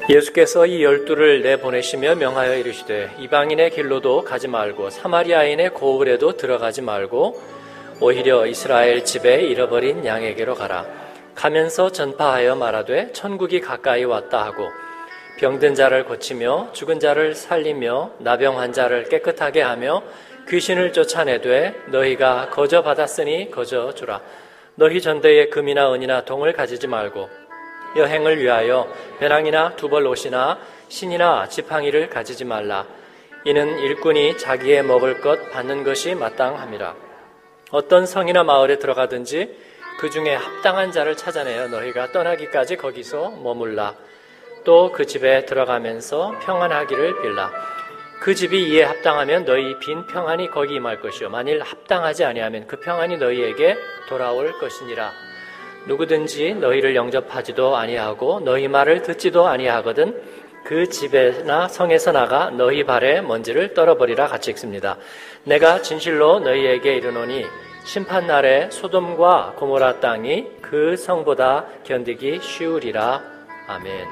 예수께서 이 12를 내보내시며 명하여 이르시되 이방인의 길로도 가지 말고 사마리아인의 고을에도 들어가지 말고 오히려 이스라엘 집에 잃어버린 양에게로 가라. 가면서 전파하여 말하되 천국이 가까이 왔다 하고 병든 자를 고치며 죽은 자를 살리며 나병한 자를 깨끗하게 하며 귀신을 쫓아내되 너희가 거저 받았으니 거저 주라. 너희 전대에 금이나 은이나 동을 가지지 말고 여행을 위하여 배낭이나 두벌 옷이나 신이나 지팡이를 가지지 말라. 이는 일꾼이 자기의 먹을 것 받는 것이 마땅함이라. 어떤 성이나 마을에 들어가든지 그 중에 합당한 자를 찾아내어 너희가 떠나기까지 거기서 머물라. 또 그 집에 들어가면서 평안하기를 빌라. 그 집이 이에 합당하면 너희 빈 평안이 거기 임할 것이요 만일 합당하지 아니하면 그 평안이 너희에게 돌아올 것이니라. 누구든지 너희를 영접하지도 아니하고 너희 말을 듣지도 아니하거든 그 집에나 성에서 나가 너희 발에 먼지를 떨어버리라. 같이 읽습니다. 내가 진실로 너희에게 이르노니 심판날에 소돔과 고모라 땅이 그 성보다 견디기 쉬우리라. 아멘.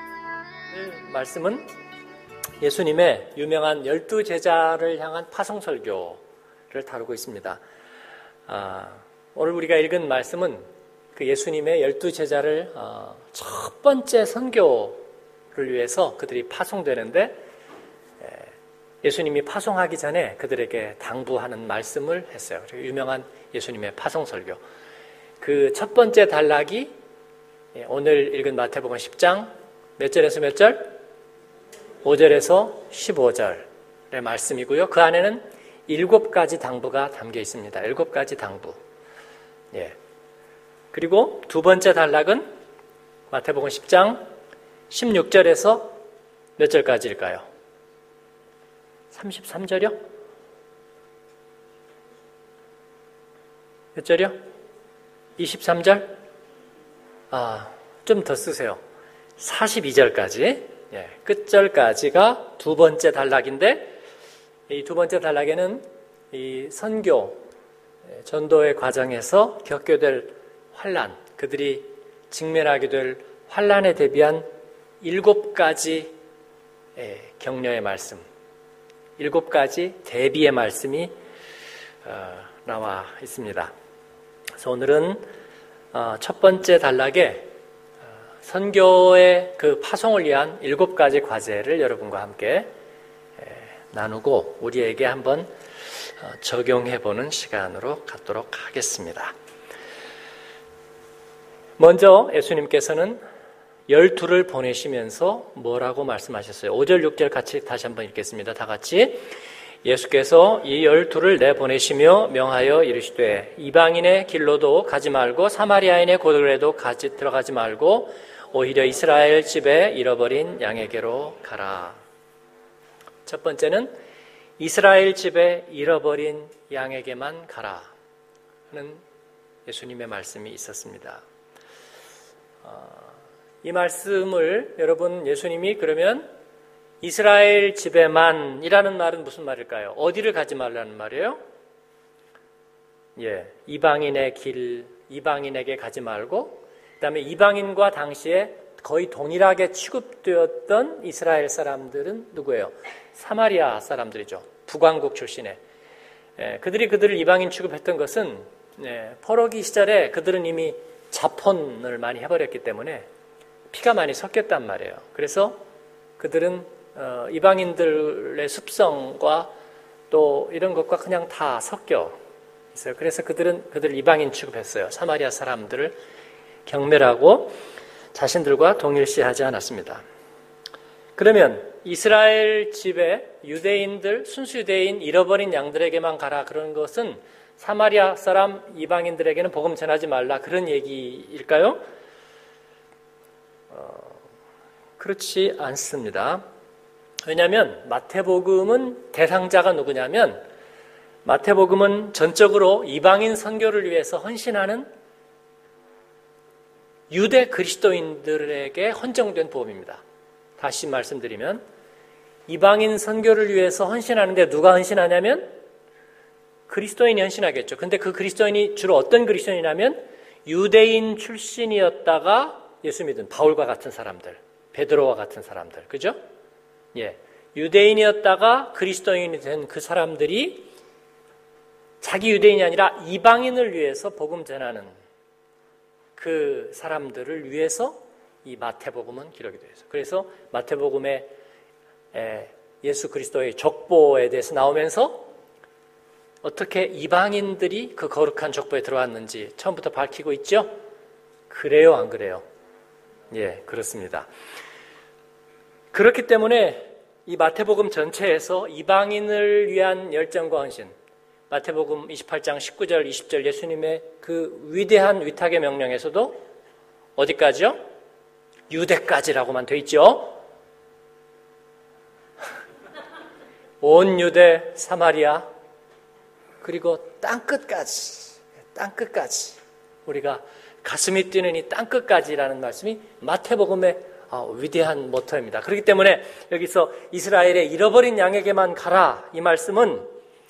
말씀은 예수님의 유명한 12제자를 향한 파송설교를 다루고 있습니다. 오늘 우리가 읽은 말씀은 그 예수님의 12제자를 첫 번째 선교를 위해서 그들이 파송되는데 예수님이 파송하기 전에 그들에게 당부하는 말씀을 했어요. 유명한 예수님의 파송설교. 그 첫 번째 단락이 오늘 읽은 마태복음 10장 몇 절에서 몇 절? 5절에서 15절의 말씀이고요. 그 안에는 7가지 당부가 담겨 있습니다. 7가지 당부. 그리고 두 번째 단락은 마태복음 10장 16절에서 몇 절까지일까요? 33절이요? 몇 절이요? 23절? 좀 더 쓰세요. 42절까지. 끝절까지가 두 번째 단락인데 이 두 번째 단락에는 이 선교, 전도의 과정에서 겪게 될 환난, 그들이 직면하게 될 환난에 대비한 7가지 격려의 말씀, 7가지 대비의 말씀이 나와 있습니다. 그래서 오늘은 첫 번째 단락에 선교의 그 파송을 위한 7가지 과제를 여러분과 함께 나누고 우리에게 한번 적용해보는 시간으로 갖도록 하겠습니다. 먼저 예수님께서는 12를 보내시면서 뭐라고 말씀하셨어요? 5절, 6절 같이 다시 한번 읽겠습니다. 다 같이. 예수께서 이 12를 내보내시며 명하여 이르시되 이방인의 길로도 가지 말고 사마리아인의 고을에도 들어가지 말고 오히려 이스라엘 집에 잃어버린 양에게로 가라. 첫 번째는 이스라엘 집에 잃어버린 양에게만 가라 하는 예수님의 말씀이 있었습니다. 이 말씀을 여러분 예수님이 그러면 이스라엘 집에만이라는 말은 무슨 말일까요? 어디를 가지 말라는 말이에요? 이방인의 길, 이방인에게 가지 말고 그 다음에 이방인과 당시에 거의 동일하게 취급되었던 이스라엘 사람들은 누구예요? 사마리아 사람들이죠. 북왕국 출신의. 그들을 이방인 취급했던 것은 포로기 시절에 그들은 이미 자폰을 많이 해버렸기 때문에 피가 많이 섞였단 말이에요. 그래서 그들은 이방인들의 습성과 또 이런 것과 그냥 다 섞여 있어요. 그래서 그들을 이방인 취급했어요. 사마리아 사람들을 경멸하고 자신들과 동일시하지 않았습니다. 그러면 이스라엘 집에 유대인들, 순수 유대인 잃어버린 양들에게만 가라 그런 것은 사마리아 사람 이방인들에게는 복음 전하지 말라 그런 얘기일까요? 그렇지 않습니다. 왜냐하면 마태복음은 대상자가 누구냐면 마태복음은 전적으로 이방인 선교를 위해서 헌신하는 유대 그리스도인들에게 헌정된 복음입니다. 다시 말씀드리면 이방인 선교를 위해서 헌신하는데 누가 헌신하냐면 그리스도인이 헌신하겠죠. 근데 그 그리스도인이 주로 어떤 그리스도인이냐면 유대인 출신이었다가 예수 믿은 바울과 같은 사람들, 베드로와 같은 사람들, 그죠? 예, 유대인이었다가 그리스도인이 된 그 사람들이 자기 유대인이 아니라 이방인을 위해서 복음 전하는 그 사람들을 위해서 이 마태복음은 기록이 되어 있어요. 그래서 마태복음에 예수 그리스도의 족보에 대해서 나오면서 어떻게 이방인들이 그 거룩한 족보에 들어왔는지 처음부터 밝히고 있죠? 그래요, 안 그래요? 예, 그렇습니다. 그렇기 때문에 이 마태복음 전체에서 이방인을 위한 열정과 헌신, 마태복음 28장 19절, 20절 예수님의 그 위대한 위탁의 명령에서도 어디까지요? 유대까지라고만 돼 있죠. 온 유대, 사마리아, 그리고 땅끝까지 우리가 가슴이 뛰는 이 땅끝까지라는 말씀이 마태복음의 위대한 모토입니다. 그렇기 때문에 여기서 이스라엘의 잃어버린 양에게만 가라, 이 말씀은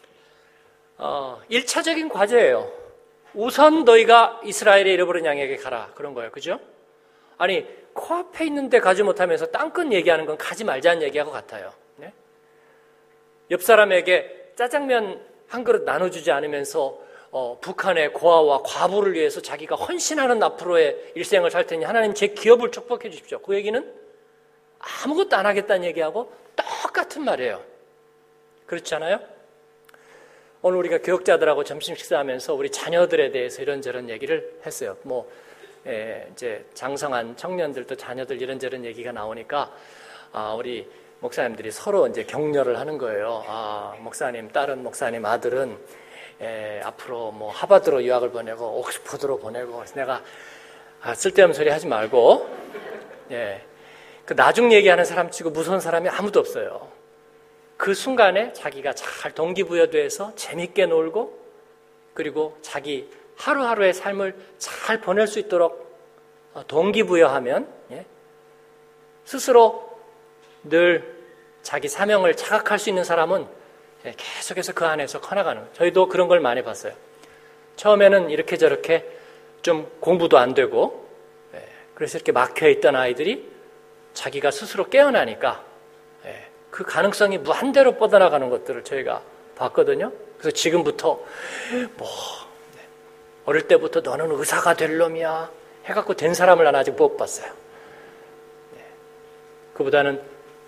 1차적인 과제예요. 우선 너희가 이스라엘의 잃어버린 양에게 가라, 그런 거예요. 그죠? 아니, 코앞에 있는데 가지 못하면서 땅끝 얘기하는 건 가지 말자는 얘기하고 같아요. 네? 옆 사람에게 짜장면 한 그릇 나눠주지 않으면서 북한의 고아와 과부를 위해서 자기가 헌신하는 앞으로의 일생을 살 테니 하나님 제 기업을 축복해 주십시오. 그 얘기는 아무것도 안 하겠다는 얘기하고 똑같은 말이에요. 그렇지 않아요? 오늘 우리가 교육자들하고 점심 식사하면서 우리 자녀들에 대해서 이런저런 얘기를 했어요. 이제 장성한 청년들도 자녀들 이런저런 얘기가 나오니까 우리 목사님들이 서로 이제 격려를 하는 거예요. 목사님 딸은, 목사님 아들은 앞으로 뭐 하버드로 유학을 보내고 옥스퍼드로 보내고. 그래서 내가 쓸데없는 소리 하지 말고, 그 나중 얘기하는 사람 치고 무서운 사람이 아무도 없어요. 그 순간에 자기가 잘 동기부여돼서 재밌게 놀고, 그리고 자기 하루하루의 삶을 잘 보낼 수 있도록 동기부여하면 스스로 늘 자기 사명을 자각할 수 있는 사람은 계속해서 그 안에서 커나가는 거예요. 저희도 그런 걸 많이 봤어요. 처음에는 이렇게 저렇게 좀 공부도 안 되고, 그래서 이렇게 막혀있던 아이들이 자기가 스스로 깨어나니까 그 가능성이 무한대로 뻗어나가는 것들을 저희가 봤거든요. 그래서 지금부터 어릴 때부터 너는 의사가 될 놈이야 해갖고 된 사람을 난 아직 못 봤어요. 그보다는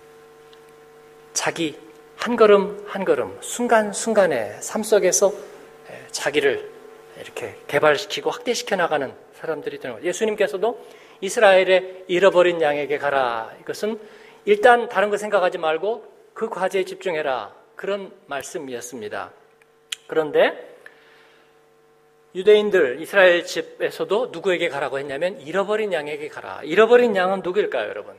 자기 한 걸음 한 걸음 순간순간의 삶 속에서 자기를 이렇게 개발시키고 확대시켜 나가는 사람들이 되는 거예요. 예수님께서도 이스라엘의 잃어버린 양에게 가라, 이것은 일단 다른 거 생각하지 말고 그 과제에 집중해라, 그런 말씀이었습니다. 그런데 유대인들 이스라엘 집에서도 누구에게 가라고 했냐면 잃어버린 양에게 가라. 잃어버린 양은 누구일까요, 여러분?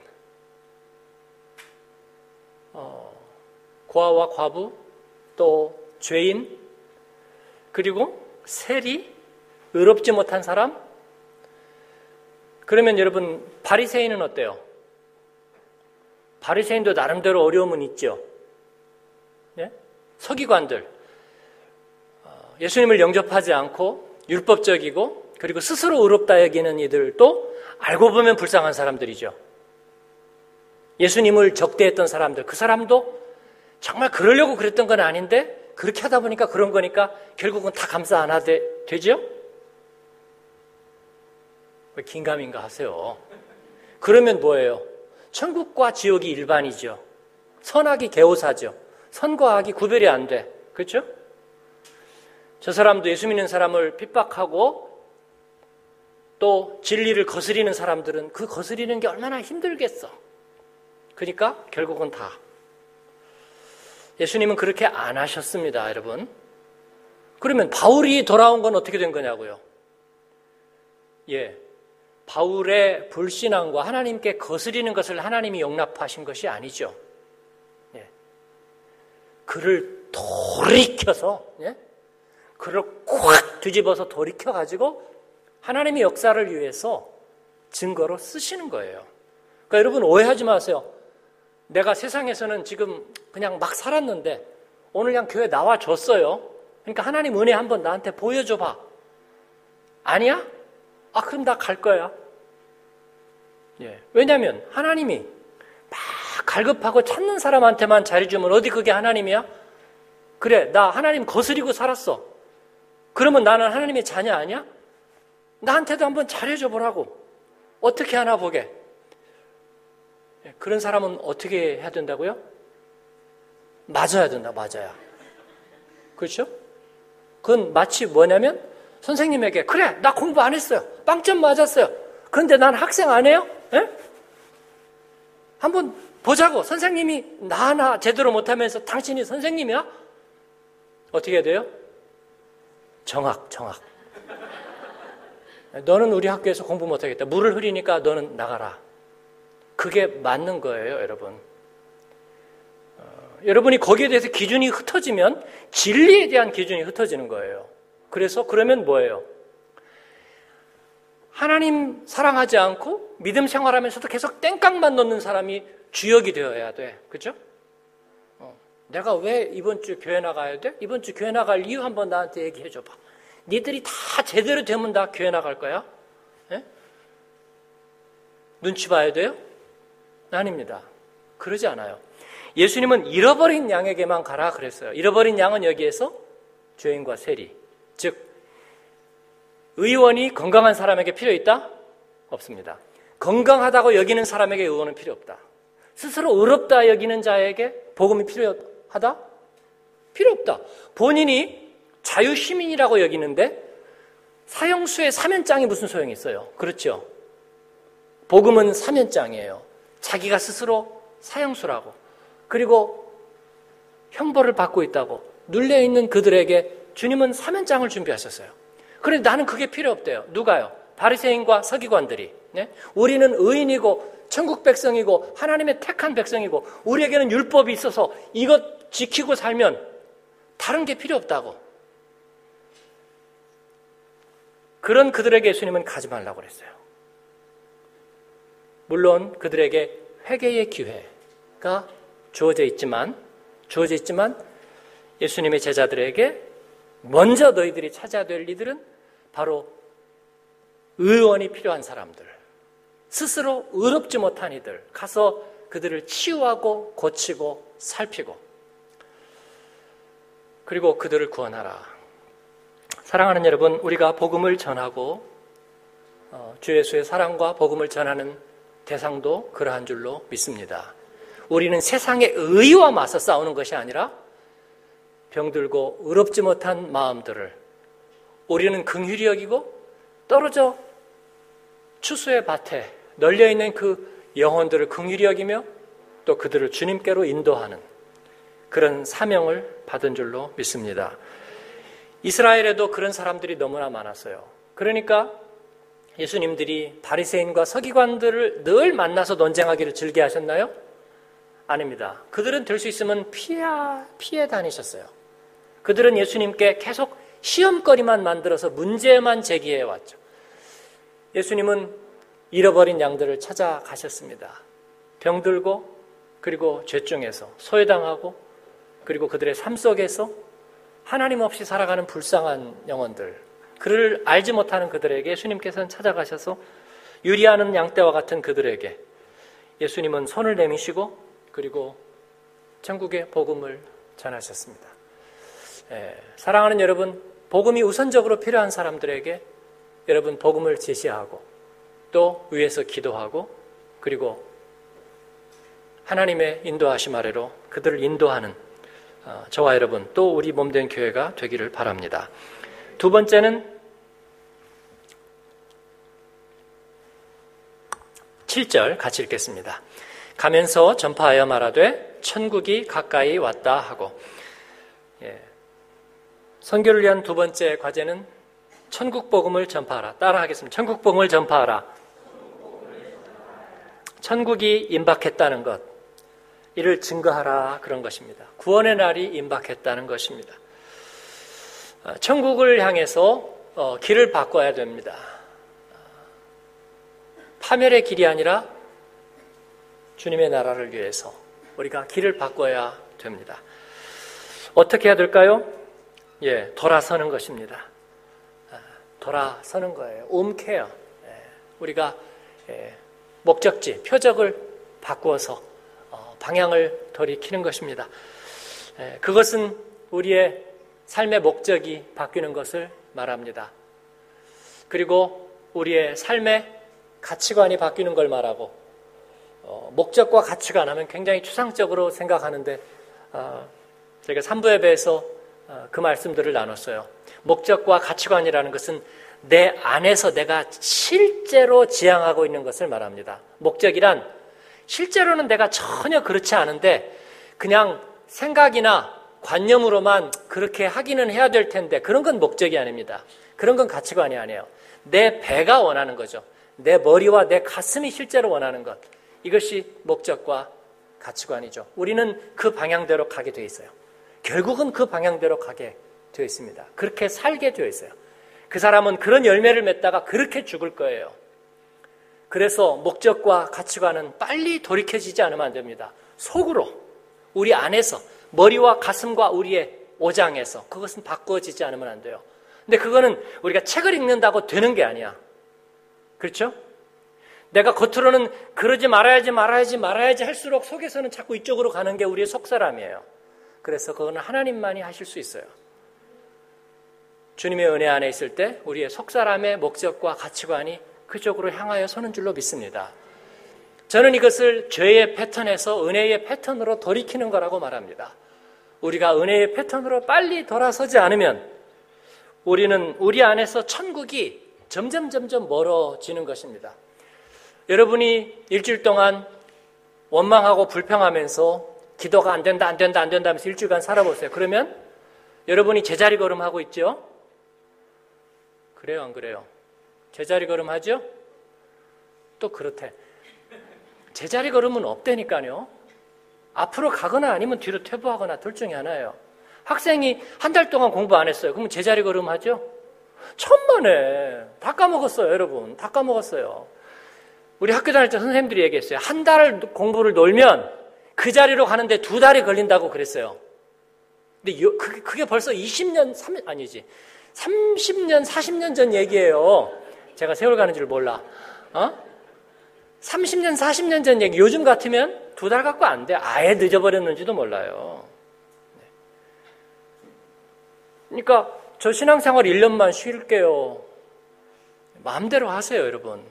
고아와 과부, 또 죄인, 그리고 세리, 의롭지 못한 사람. 그러면 여러분, 바리새인은 어때요? 바리새인도 나름대로 어려움은 있죠. 서기관들, 예수님을 영접하지 않고 율법적이고 그리고 스스로 의롭다 여기는 이들도 알고 보면 불쌍한 사람들이죠. 예수님을 적대했던 사람들, 그 사람도 정말 그러려고 그랬던 건 아닌데 그렇게 하다 보니까 그런 거니까 결국은 다 감사 안 하게 되죠? 왜 긴가민가 하세요? 그러면 뭐예요? 천국과 지옥이 일반이죠. 선악이 개오사죠. 선과 악이 구별이 안 돼. 그렇죠? 저 사람도 예수 믿는 사람을 핍박하고 또 진리를 거스리는 사람들은 그 거스리는 게 얼마나 힘들겠어. 그러니까 결국은 다. 예수님은 그렇게 안 하셨습니다, 여러분. 그러면 바울이 돌아온 건 어떻게 된 거냐고요? 바울의 불신앙과 하나님께 거스리는 것을 하나님이 용납하신 것이 아니죠. 그를 돌이켜서, 그를 콱 뒤집어서 돌이켜가지고 하나님의 역사를 위해서 증거로 쓰시는 거예요. 그러니까 여러분 오해하지 마세요. 내가 세상에서는 지금 그냥 막 살았는데 오늘 그냥 교회 나와줬어요. 그러니까 하나님 은혜 한번 나한테 보여줘봐. 아니야? 그럼 나 갈 거야. 왜냐하면 하나님이 막 갈급하고 찾는 사람한테만 잘해주면 어디 그게 하나님이야? 그래, 나 하나님 거스리고 살았어. 그러면 나는 하나님의 자녀 아니야? 나한테도 한번 잘해줘 보라고. 어떻게 하나 보게. 그런 사람은 어떻게 해야 된다고요? 맞아야 된다, 맞아야. 그렇죠? 그건 마치 뭐냐면 선생님에게 그래, 나 공부 안 했어요. 빵점 맞았어요. 그런데 난 학생 안 해요? 에? 한번 보자고. 선생님이 나 하나 제대로 못하면서 당신이 선생님이야? 어떻게 해야 돼요? 정학. 너는 우리 학교에서 공부 못하겠다. 물을 흐리니까 너는 나가라. 그게 맞는 거예요, 여러분. 여러분이 거기에 대해서 기준이 흩어지면 진리에 대한 기준이 흩어지는 거예요. 그래서 그러면 뭐예요? 하나님 사랑하지 않고 믿음 생활하면서도 계속 땡깡만 넣는 사람이 주역이 되어야 돼. 그렇죠? 내가 왜 이번 주 교회 나가야 돼? 이번 주 교회 나갈 이유 한번 나한테 얘기해 줘봐. 니들이 다 제대로 되면 다 교회 나갈 거야? 예? 눈치 봐야 돼요? 아닙니다. 그러지 않아요. 예수님은 잃어버린 양에게만 가라 그랬어요. 잃어버린 양은 여기에서 죄인과 세리, 즉 의원이 건강한 사람에게 필요 있다? 없습니다. 건강하다고 여기는 사람에게 의원은 필요 없다. 스스로 의롭다 여기는 자에게 복음이 필요하다? 필요 없다. 본인이 자유시민이라고 여기는데 사형수의 사면장이 무슨 소용이 있어요? 그렇죠? 복음은 사면장이에요. 자기가 스스로 사형수라고, 그리고 형벌을 받고 있다고 눌려있는 그들에게 주님은 사면장을 준비하셨어요. 그런데 나는 그게 필요 없대요. 누가요? 바리새인과 서기관들이. 우리는 의인이고 천국 백성이고 하나님의 택한 백성이고 우리에게는 율법이 있어서 이것 지키고 살면 다른 게 필요 없다고. 그런 그들에게 예수님은 가지 말라고 그랬어요. 물론 그들에게 회개의 기회가 주어져 있지만 예수님의 제자들에게 먼저 너희들이 찾아야 될 이들은 바로 의원이 필요한 사람들, 스스로 의롭지 못한 이들, 가서 그들을 치유하고 고치고 살피고 그리고 그들을 구원하라. 사랑하는 여러분, 우리가 복음을 전하고 주 예수의 사랑과 복음을 전하는 대상도 그러한 줄로 믿습니다. 우리는 세상의 의와 맞서 싸우는 것이 아니라 병들고 의롭지 못한 마음들을 우리는 긍휼히 여기고 떨어져 추수의 밭에 널려있는 그 영혼들을 긍휼히 여기며 또 그들을 주님께로 인도하는 그런 사명을 받은 줄로 믿습니다. 이스라엘에도 그런 사람들이 너무나 많았어요. 그러니까 예수님들이 바리새인과 서기관들을 늘 만나서 논쟁하기를 즐겨하셨나요? 아닙니다. 그들은 될 수 있으면 피해 다니셨어요. 그들은 예수님께 계속 시험거리만 만들어서 문제만 제기해 왔죠. 예수님은 잃어버린 양들을 찾아가셨습니다. 병들고 그리고 죄중에서 소외당하고 그리고 그들의 삶 속에서 하나님 없이 살아가는 불쌍한 영혼들, 그를 알지 못하는 그들에게 예수님께서는 찾아가셔서 유리하는 양떼와 같은 그들에게 예수님은 손을 내미시고 그리고 천국의 복음을 전하셨습니다. 사랑하는 여러분, 복음이 우선적으로 필요한 사람들에게 여러분 복음을 제시하고 또 위에서 기도하고 그리고 하나님의 인도하심 아래로 그들을 인도하는 저와 여러분 또 우리 몸된 교회가 되기를 바랍니다. 두 번째는 7절 같이 읽겠습니다. 가면서 전파하여 말하되 천국이 가까이 왔다 하고. 선교를 위한 두 번째 과제는 천국 복음을 전파하라. 따라하겠습니다. 천국 복음을 전파하라. 천국이 임박했다는 것, 이를 증거하라, 그런 것입니다. 구원의 날이 임박했다는 것입니다. 천국을 향해서 길을 바꿔야 됩니다. 파멸의 길이 아니라 주님의 나라를 위해서 우리가 길을 바꿔야 됩니다. 어떻게 해야 될까요? 돌아서는 것입니다. 돌아서는 거예요. 옴케어. 우리가 목적지, 표적을 바꾸어서 방향을 돌이키는 것입니다. 그것은 우리의 삶의 목적이 바뀌는 것을 말합니다. 그리고 우리의 삶의 가치관이 바뀌는 걸 말하고, 목적과 가치관 하면 굉장히 추상적으로 생각하는데 저희가 3부 예배에서 그 말씀들을 나눴어요. 목적과 가치관이라는 것은 내 안에서 내가 실제로 지향하고 있는 것을 말합니다. 목적이란 실제로는 내가 전혀 그렇지 않은데 그냥 생각이나 관념으로만 그렇게 하기는 해야 될 텐데 그런 건 목적이 아닙니다. 그런 건 가치관이 아니에요. 내 배가 원하는 거죠. 내 머리와 내 가슴이 실제로 원하는 것. 이것이 목적과 가치관이죠. 우리는 그 방향대로 가게 되어 있어요. 결국은 그 방향대로 가게 되어 있습니다. 그렇게 살게 되어 있어요. 그 사람은 그런 열매를 맺다가 그렇게 죽을 거예요. 그래서 목적과 가치관은 빨리 돌이켜지지 않으면 안 됩니다. 속으로, 우리 안에서, 머리와 가슴과 우리의 오장에서 그것은 바꾸어지지 않으면 안 돼요. 근데 그거는 우리가 책을 읽는다고 되는 게 아니야. 그렇죠? 내가 겉으로는 그러지 말아야지 할수록 속에서는 자꾸 이쪽으로 가는 게 우리의 속사람이에요. 그래서 그거는 하나님만이 하실 수 있어요. 주님의 은혜 안에 있을 때 우리의 속사람의 목적과 가치관이 그쪽으로 향하여 서는 줄로 믿습니다. 저는 이것을 죄의 패턴에서 은혜의 패턴으로 돌이키는 거라고 말합니다. 우리가 은혜의 패턴으로 빨리 돌아서지 않으면 우리는 우리 안에서 천국이 점점 멀어지는 것입니다. 여러분이 일주일 동안 원망하고 불평하면서 기도가 안 된다 하면서 일주일간 살아보세요. 그러면 여러분이 제자리 걸음하고 있죠? 그래요, 안 그래요? 제자리 걸음하죠? 또 그렇대. 제자리 걸음은 없다니까요. 앞으로 가거나 아니면 뒤로 퇴보하거나 둘 중에 하나예요. 학생이 한 달 동안 공부 안 했어요. 그러면 제자리 걸음하죠? 천만에. 다 까먹었어요, 여러분. 다 까먹었어요. 우리 학교 다닐 때 선생님들이 얘기했어요. 한 달 공부를 놀면 그 자리로 가는데 2달이 걸린다고 그랬어요. 근데 그게 벌써 30년, 40년 전 얘기예요. 제가 세월 가는 줄 몰라. 30년, 40년 전 얘기. 요즘 같으면 2달 갖고 안 돼. 아예 늦어버렸는지도 몰라요. 그러니까 저 신앙생활 1년만 쉴게요. 마음대로 하세요, 여러분.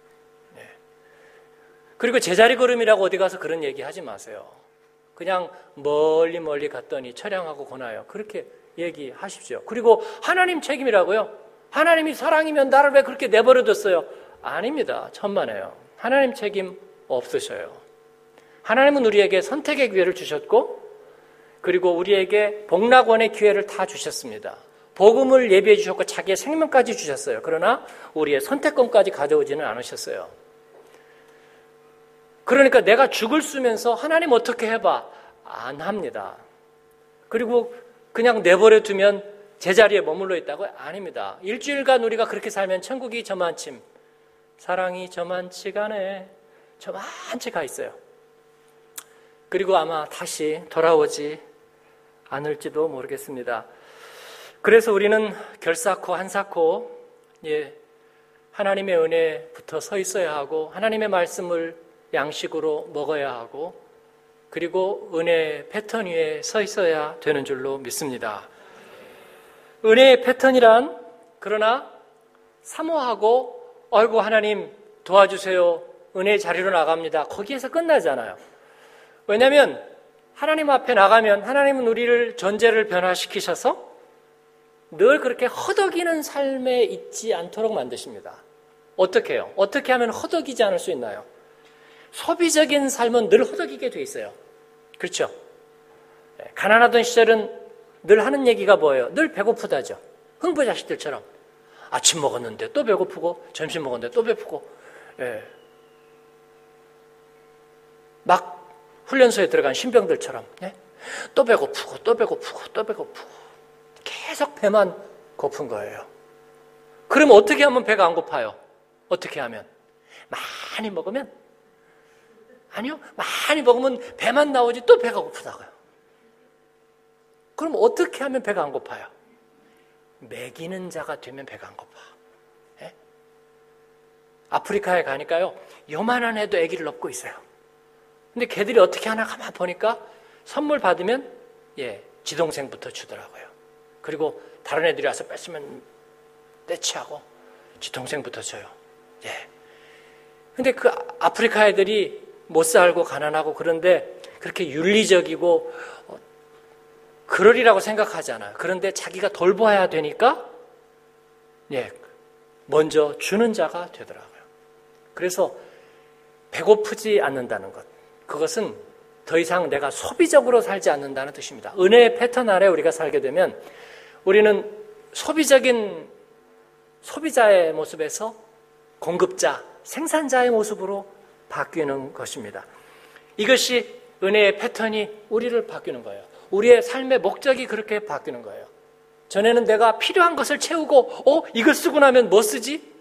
그리고 제자리 걸음이라고 어디 가서 그런 얘기 하지 마세요. 그냥 멀리 갔더니 처량하고 고나요. 그렇게 얘기하십시오. 그리고 하나님 책임이라고요. 하나님이 사랑이면 나를 왜 그렇게 내버려뒀어요? 아닙니다. 천만에요. 하나님 책임 없으셔요. 하나님은 우리에게 선택의 기회를 주셨고 그리고 우리에게 복락원의 기회를 다 주셨습니다. 복음을 예비해 주셨고 자기의 생명까지 주셨어요. 그러나 우리의 선택권까지 가져오지는 않으셨어요. 그러니까 내가 죽을 쓰면서 하나님 어떻게 해봐? 안 합니다. 그리고 그냥 내버려 두면 제자리에 머물러 있다고요? 아닙니다. 일주일간 우리가 그렇게 살면 천국이 저만침, 사랑이 저만치가네, 저만치 가 있어요. 그리고 아마 다시 돌아오지 않을지도 모르겠습니다. 그래서 우리는 결사코 한사코 하나님의 은혜에 붙어 서 있어야 하고 하나님의 말씀을 양식으로 먹어야 하고 그리고 은혜의 패턴 위에 서 있어야 되는 줄로 믿습니다. 은혜의 패턴이란 그러나 사모하고 아이고 하나님 도와주세요. 은혜의 자리로 나갑니다. 거기에서 끝나잖아요. 왜냐하면 하나님 앞에 나가면 하나님은 우리를 존재를 변화시키셔서 늘 그렇게 허덕이는 삶에 있지 않도록 만드십니다. 어떻게 해요? 어떻게 하면 허덕이지 않을 수 있나요? 소비적인 삶은 늘 허덕이게 돼 있어요. 그렇죠? 가난하던 시절은 늘 하는 얘기가 뭐예요? 늘 배고프다죠. 흥부 자식들처럼. 아침 먹었는데 또 배고프고 점심 먹었는데 또 배고프고 막 훈련소에 들어간 신병들처럼 또 배고프고 또 배고프고 또 배고프고 계속 배만 고픈 거예요. 그럼 어떻게 하면 배가 안 고파요? 어떻게 하면? 많이 먹으면? 아니요. 많이 먹으면 배만 나오지 또 배가 고프다고요. 그럼 어떻게 하면 배가 안 고파요? 먹이는 자가 되면 배가 안 고파. 아프리카에 가니까요, 요만한 애도 아기를 업고 있어요. 근데 걔들이 어떻게 하나 가만 보니까 선물 받으면 지동생부터 주더라고요. 그리고 다른 애들이 와서 뺏으면 떼치하고 지동생부터 줘요. 근데 그 아프리카 애들이 못 살고 가난하고 그런데 그렇게 윤리적이고 그러리라고 생각하지 않아요. 그런데 자기가 돌보아야 되니까 먼저 주는 자가 되더라고요. 그래서 배고프지 않는다는 것, 그것은 더 이상 내가 소비적으로 살지 않는다는 뜻입니다. 은혜의 패턴 아래 우리가 살게 되면 우리는 소비적인 소비자의 모습에서 공급자, 생산자의 모습으로 바뀌는 것입니다. 이것이 은혜의 패턴이 우리를 바뀌는 거예요. 우리의 삶의 목적이 그렇게 바뀌는 거예요. 전에는 내가 필요한 것을 채우고 이걸 쓰고 나면 뭐 쓰지?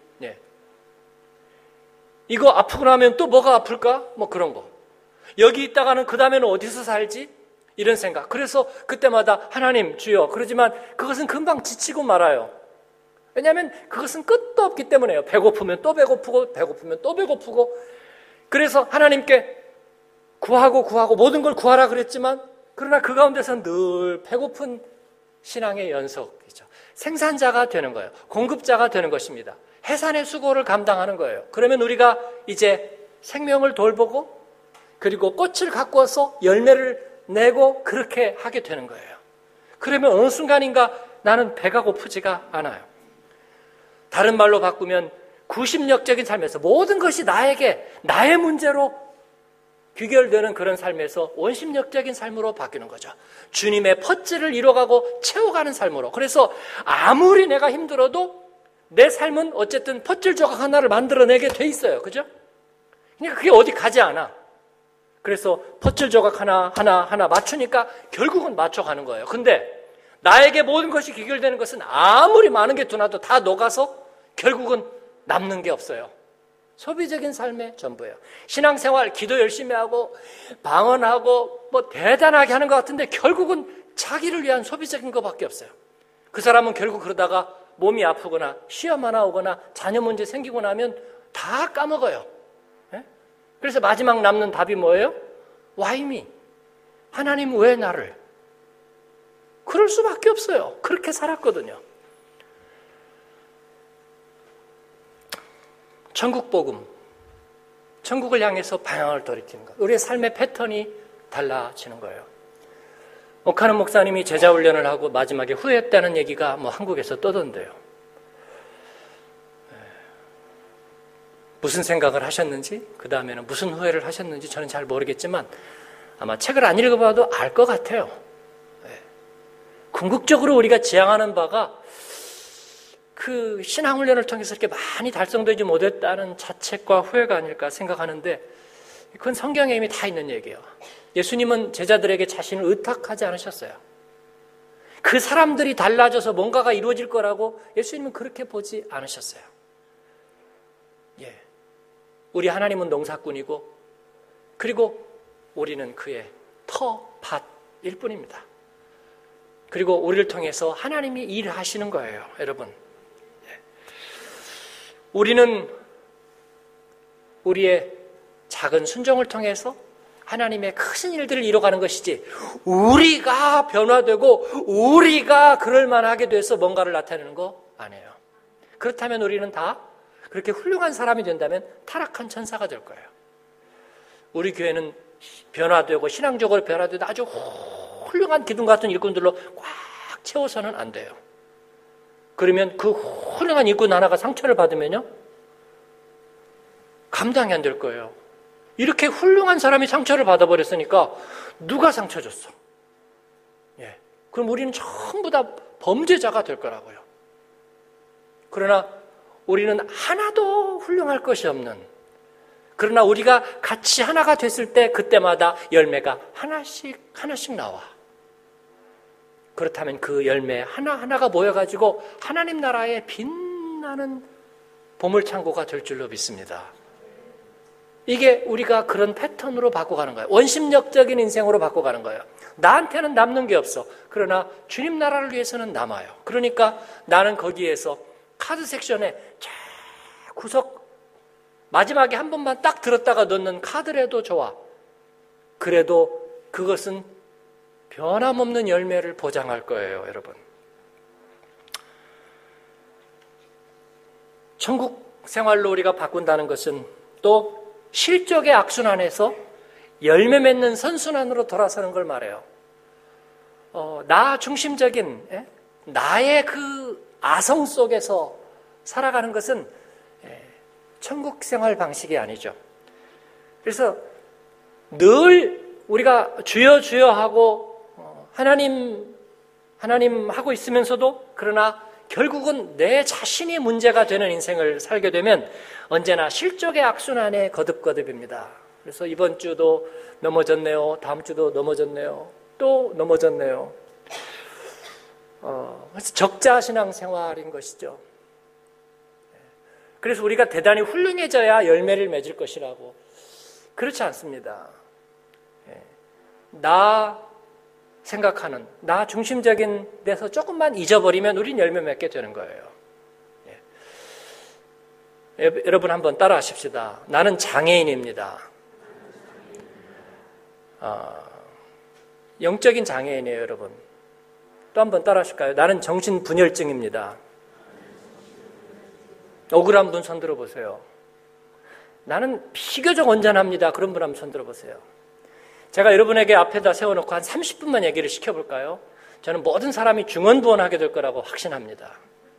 이거 아프고 나면 또 뭐가 아플까? 뭐 그런 거. 여기 있다가는 그 다음에는 어디서 살지? 이런 생각. 그래서 그때마다 하나님 주여, 그러지만 그것은 금방 지치고 말아요. 왜냐하면 그것은 끝도 없기 때문에요. 배고프면 또 배고프고 배고프면 또 배고프고. 그래서 하나님께 구하고 모든 걸 구하라 그랬지만 그러나 그 가운데서 늘 배고픈 신앙의 연속이죠. 생산자가 되는 거예요. 공급자가 되는 것입니다. 해산의 수고를 감당하는 거예요. 그러면 우리가 이제 생명을 돌보고 그리고 꽃을 가꾸어서 열매를 내고 그렇게 하게 되는 거예요. 그러면 어느 순간인가 나는 배가 고프지가 않아요. 다른 말로 바꾸면 구심력적인 삶에서 모든 것이 나의 문제로 귀결되는 그런 삶에서 원심력적인 삶으로 바뀌는 거죠. 주님의 퍼즐을 이뤄가고 채워가는 삶으로. 그래서 아무리 내가 힘들어도 내 삶은 어쨌든 퍼즐 조각 하나를 만들어내게 돼 있어요. 그죠? 그러니까 그게 어디 가지 않아. 그래서 퍼즐 조각 하나 맞추니까 결국은 맞춰가는 거예요. 근데 나에게 모든 것이 귀결되는 것은 아무리 많은 게 두나도 다 녹아서 결국은 남는 게 없어요. 소비적인 삶의 전부예요. 신앙생활, 기도 열심히 하고 방언하고 뭐 대단하게 하는 것 같은데 결국은 자기를 위한 소비적인 것밖에 없어요. 그 사람은 결국 그러다가 몸이 아프거나 시험 하나 오거나 자녀 문제 생기고 나면 다 까먹어요. 그래서 마지막 남는 답이 뭐예요? Why me? 하나님 왜 나를? 그럴 수밖에 없어요. 그렇게 살았거든요. 천국 복음, 천국을 향해서 방향을 돌이키는 것. 우리의 삶의 패턴이 달라지는 거예요. 오카는 목사님이 제자 훈련을 하고 마지막에 후회했다는 얘기가 한국에서 떠던데요. 무슨 생각을 하셨는지, 그 다음에는 무슨 후회를 하셨는지 저는 잘 모르겠지만 아마 책을 안 읽어봐도 알 것 같아요. 궁극적으로 우리가 지향하는 바가 그 신앙훈련을 통해서 이렇게 많이 달성되지 못했다는 자책과 후회가 아닐까 생각하는데 그건 성경에 이미 다 있는 얘기예요. 예수님은 제자들에게 자신을 의탁하지 않으셨어요. 그 사람들이 달라져서 뭔가가 이루어질 거라고 예수님은 그렇게 보지 않으셨어요. 우리 하나님은 농사꾼이고 그리고 우리는 그의 텃밭일 뿐입니다. 그리고 우리를 통해서 하나님이 일하시는 거예요, 여러분. 우리는 우리의 작은 순종을 통해서 하나님의 큰 일들을 이뤄가는 것이지 우리가 변화되고 우리가 그럴 만하게 돼서 뭔가를 나타내는 거 아니에요. 그렇다면 우리는 다 그렇게 훌륭한 사람이 된다면 타락한 천사가 될 거예요. 우리 교회는 변화되고 신앙적으로 변화되고 아주 훌륭한 기둥 같은 일꾼들로 꽉 채워서는 안 돼요. 그러면 그 훌륭한 일꾼 하나가 상처를 받으면요 감당이 안 될 거예요. 이렇게 훌륭한 사람이 상처를 받아버렸으니까 누가 상처 줬어? 그럼 우리는 전부 다 범죄자가 될 거라고요. 그러나 우리는 하나도 훌륭할 것이 없는, 그러나 우리가 같이 하나가 됐을 때 그때마다 열매가 하나씩 나와. 그렇다면 그 열매 하나하나가 모여가지고 하나님 나라의 빛나는 보물창고가 될 줄로 믿습니다. 이게 우리가 그런 패턴으로 바꿔가는 거예요. 원심력적인 인생으로 바꿔가는 거예요. 나한테는 남는 게 없어. 그러나 주님 나라를 위해서는 남아요. 그러니까 나는 거기에서 카드 섹션에 저 구석 마지막에 한 번만 딱 들었다가 넣는 카드라도 좋아. 그래도 그것은 변함없는 열매를 보장할 거예요, 여러분. 천국 생활로 우리가 바꾼다는 것은 또 실족의 악순환에서 열매 맺는 선순환으로 돌아서는 걸 말해요. 나 중심적인 나의 그 아성 속에서 살아가는 것은 천국 생활 방식이 아니죠. 그래서 늘 우리가 주여 주여 하고 하나님 하고 있으면서도 그러나 결국은 내 자신이 문제가 되는 인생을 살게 되면 언제나 실족의 악순환에 거듭거듭입니다. 그래서 이번 주도 넘어졌네요. 다음 주도 넘어졌네요. 또 넘어졌네요. 그래서 적자 신앙생활인 것이죠. 그래서 우리가 대단히 훌륭해져야 열매를 맺을 것이라고. 그렇지 않습니다. 나 생각하는, 나 중심적인 데서 조금만 잊어버리면 우린 열매 맺게 되는 거예요. 여러분 한번 따라 하십시다. 나는 장애인입니다. 영적인 장애인이에요, 여러분. 또 한번 따라 하실까요? 나는 정신분열증입니다. 억울한 분 손 들어보세요. 나는 비교적 온전합니다. 그런 분 한번 손 들어보세요. 제가 여러분에게 앞에다 세워놓고 한 30분만 얘기를 시켜볼까요? 저는 모든 사람이 중언부언하게 될 거라고 확신합니다.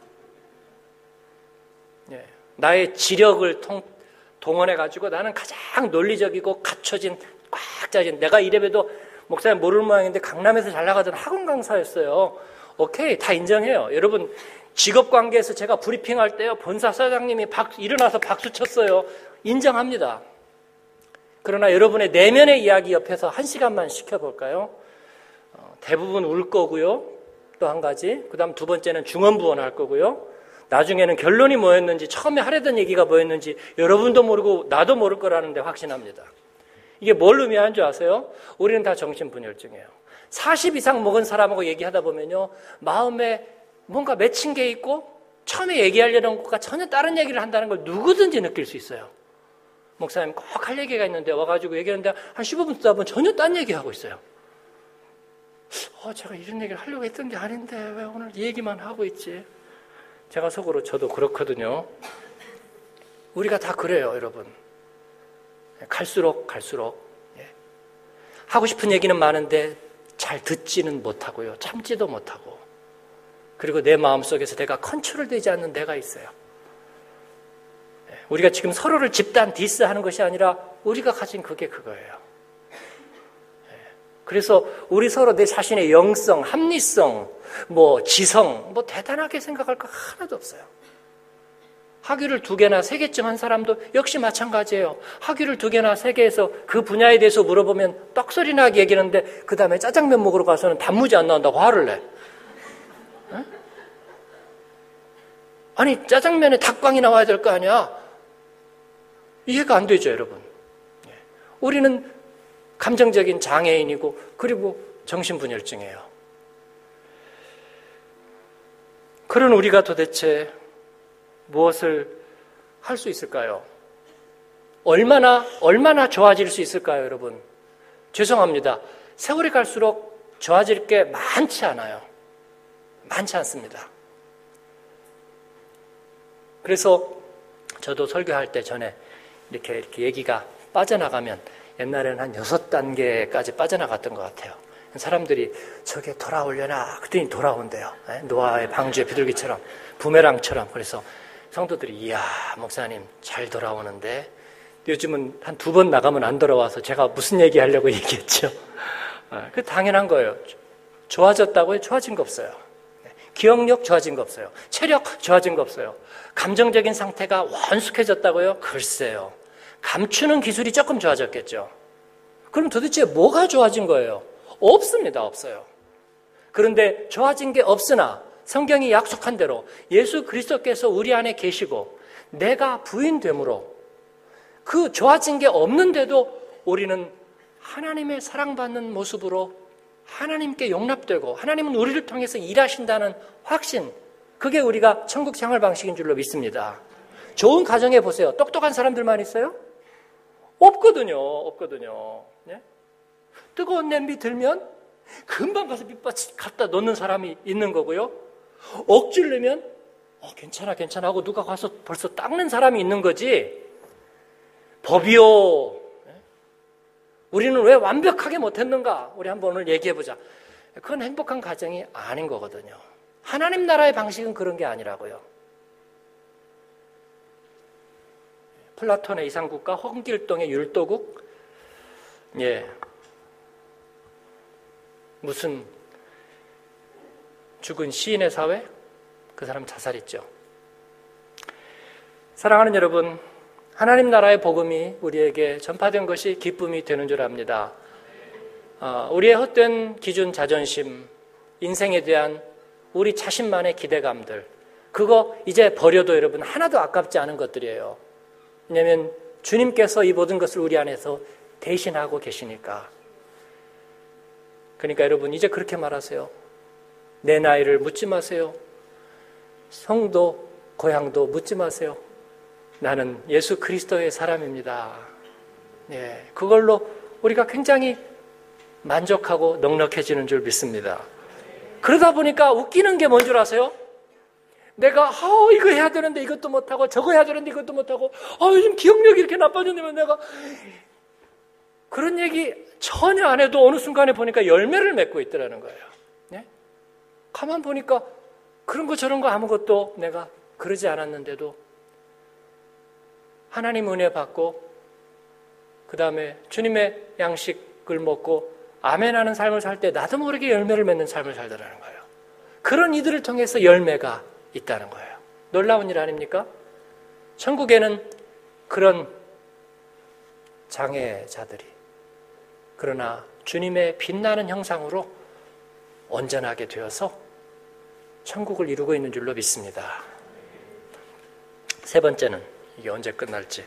나의 지력을 동원해가지고 나는 가장 논리적이고 갖춰진 꽉 짜진, 내가 이래봬도 목사님 모르는 모양인데 강남에서 잘 나가던 학원 강사였어요. 오케이, 다 인정해요. 여러분 직업관계에서 제가 브리핑할 때요, 본사 사장님이 일어나서 박수 쳤어요. 인정합니다. 그러나 여러분의 내면의 이야기 옆에서 1시간만 시켜볼까요? 대부분 울 거고요. 또 한 가지, 그 다음 두 번째는 중언부언할 거고요. 나중에는 결론이 뭐였는지, 처음에 하려던 얘기가 뭐였는지 여러분도 모르고 나도 모를 거라는 데 확신합니다. 이게 뭘 의미하는 줄 아세요? 우리는 다 정신분열증이에요. 40 이상 먹은 사람하고 얘기하다 보면요, 마음에 뭔가 맺힌 게 있고 처음에 얘기하려는 것과 전혀 다른 얘기를 한다는 걸 누구든지 느낄 수 있어요. 목사님 꼭 할 얘기가 있는데 와가지고 얘기하는데 한 15분 쓰다 보면 전혀 딴 얘기하고 있어요. 제가 이런 얘기를 하려고 했던 게 아닌데 왜 오늘 이 얘기만 하고 있지? 제가 속으로 저도 그렇거든요. 우리가 다 그래요, 여러분. 갈수록 하고 싶은 얘기는 많은데 잘 듣지는 못하고요. 참지도 못하고. 그리고 내 마음속에서 내가 컨트롤되지 않는 내가 있어요. 우리가 지금 서로를 집단 디스하는 것이 아니라 우리가 가진 그게 그거예요. 그래서 우리 서로 내 자신의 영성, 합리성, 지성, 대단하게 생각할 거 하나도 없어요. 학위를 2개나 3개쯤 한 사람도 역시 마찬가지예요. 학위를 2개나 3개에서 그 분야에 대해서 물어보면 떡소리 나게 얘기하는데 그 다음에 짜장면 먹으러 가서는 단무지 안 나온다고 화를 내. 에? 아니 짜장면에 닭광이 나와야 될 거 아니야. 이해가 안 되죠, 여러분. 우리는 감정적인 장애인이고 그리고 정신분열증이에요. 그런 우리가 도대체 무엇을 할 수 있을까요? 얼마나 좋아질 수 있을까요, 여러분? 죄송합니다. 세월이 갈수록 좋아질 게 많지 않아요. 많지 않습니다. 그래서 저도 설교할 때 전에 이렇게 얘기가 빠져나가면 옛날에는 한 6단계까지 빠져나갔던 것 같아요. 사람들이 저게 돌아오려나 그랬더니 돌아온대요. 노아의 방주의 비둘기처럼, 부메랑처럼. 그래서 성도들이 이야 목사님 잘 돌아오는데, 요즘은 한 2번 나가면 안 돌아와서 제가 무슨 얘기하려고 얘기했죠. 그 당연한 거예요. 좋아졌다고요? 좋아진 거 없어요. 기억력 좋아진 거 없어요. 체력 좋아진 거 없어요. 감정적인 상태가 원숙해졌다고요? 글쎄요. 감추는 기술이 조금 좋아졌겠죠. 그럼 도대체 뭐가 좋아진 거예요? 없습니다. 없어요. 그런데 좋아진 게 없으나 성경이 약속한 대로 예수 그리스도께서 우리 안에 계시고 내가 부인됨으로 그 좋아진 게 없는데도 우리는 하나님의 사랑받는 모습으로 하나님께 용납되고 하나님은 우리를 통해서 일하신다는 확신, 그게 우리가 천국 생활 방식인 줄로 믿습니다. 좋은 가정에 보세요. 똑똑한 사람들만 있어요? 없거든요. 네? 뜨거운 냄비 들면 금방 가서 밑받치 갖다 놓는 사람이 있는 거고요. 억지를 내면 괜찮아 하고 누가 가서 벌써 닦는 사람이 있는 거지. 법이요. 우리는 왜 완벽하게 못했는가? 우리 한번 오늘 얘기해보자. 그건 행복한 가정이 아닌 거거든요. 하나님 나라의 방식은 그런 게 아니라고요. 플라톤의 이상국가, 홍길동의 율도국, 무슨 죽은 시인의 사회? 그 사람 자살했죠. 사랑하는 여러분, 하나님 나라의 복음이 우리에게 전파된 것이 기쁨이 되는 줄 압니다. 우리의 헛된 기준, 자존심, 인생에 대한 우리 자신만의 기대감들, 그거 이제 버려도 여러분 하나도 아깝지 않은 것들이에요. 왜냐하면 주님께서 이 모든 것을 우리 안에서 대신하고 계시니까. 그러니까 여러분 이제 그렇게 말하세요. 내 나이를 묻지 마세요. 성도, 고향도 묻지 마세요. 나는 예수 그리스도의 사람입니다. 그걸로 우리가 굉장히 만족하고 넉넉해지는 줄 믿습니다. 그러다 보니까 웃기는 게 뭔 줄 아세요? 내가 이거 해야 되는데 이것도 못하고 저거 해야 되는데 이것도 못하고 요즘 기억력이 이렇게 나빠졌냐면 내가 그런 얘기 전혀 안 해도 어느 순간에 보니까 열매를 맺고 있더라는 거예요. 가만 보니까 그런 거 저런 거 아무것도 내가 그러지 않았는데도 하나님 은혜 받고 그 다음에 주님의 양식을 먹고 아멘하는 삶을 살 때 나도 모르게 열매를 맺는 삶을 살더라는 거예요. 그런 이들을 통해서 열매가 있다는 거예요. 놀라운 일 아닙니까? 천국에는 그런 장애자들이 그러나 주님의 빛나는 형상으로 온전하게 되어서 천국을 이루고 있는 줄로 믿습니다. 세 번째는 이게 언제 끝날지.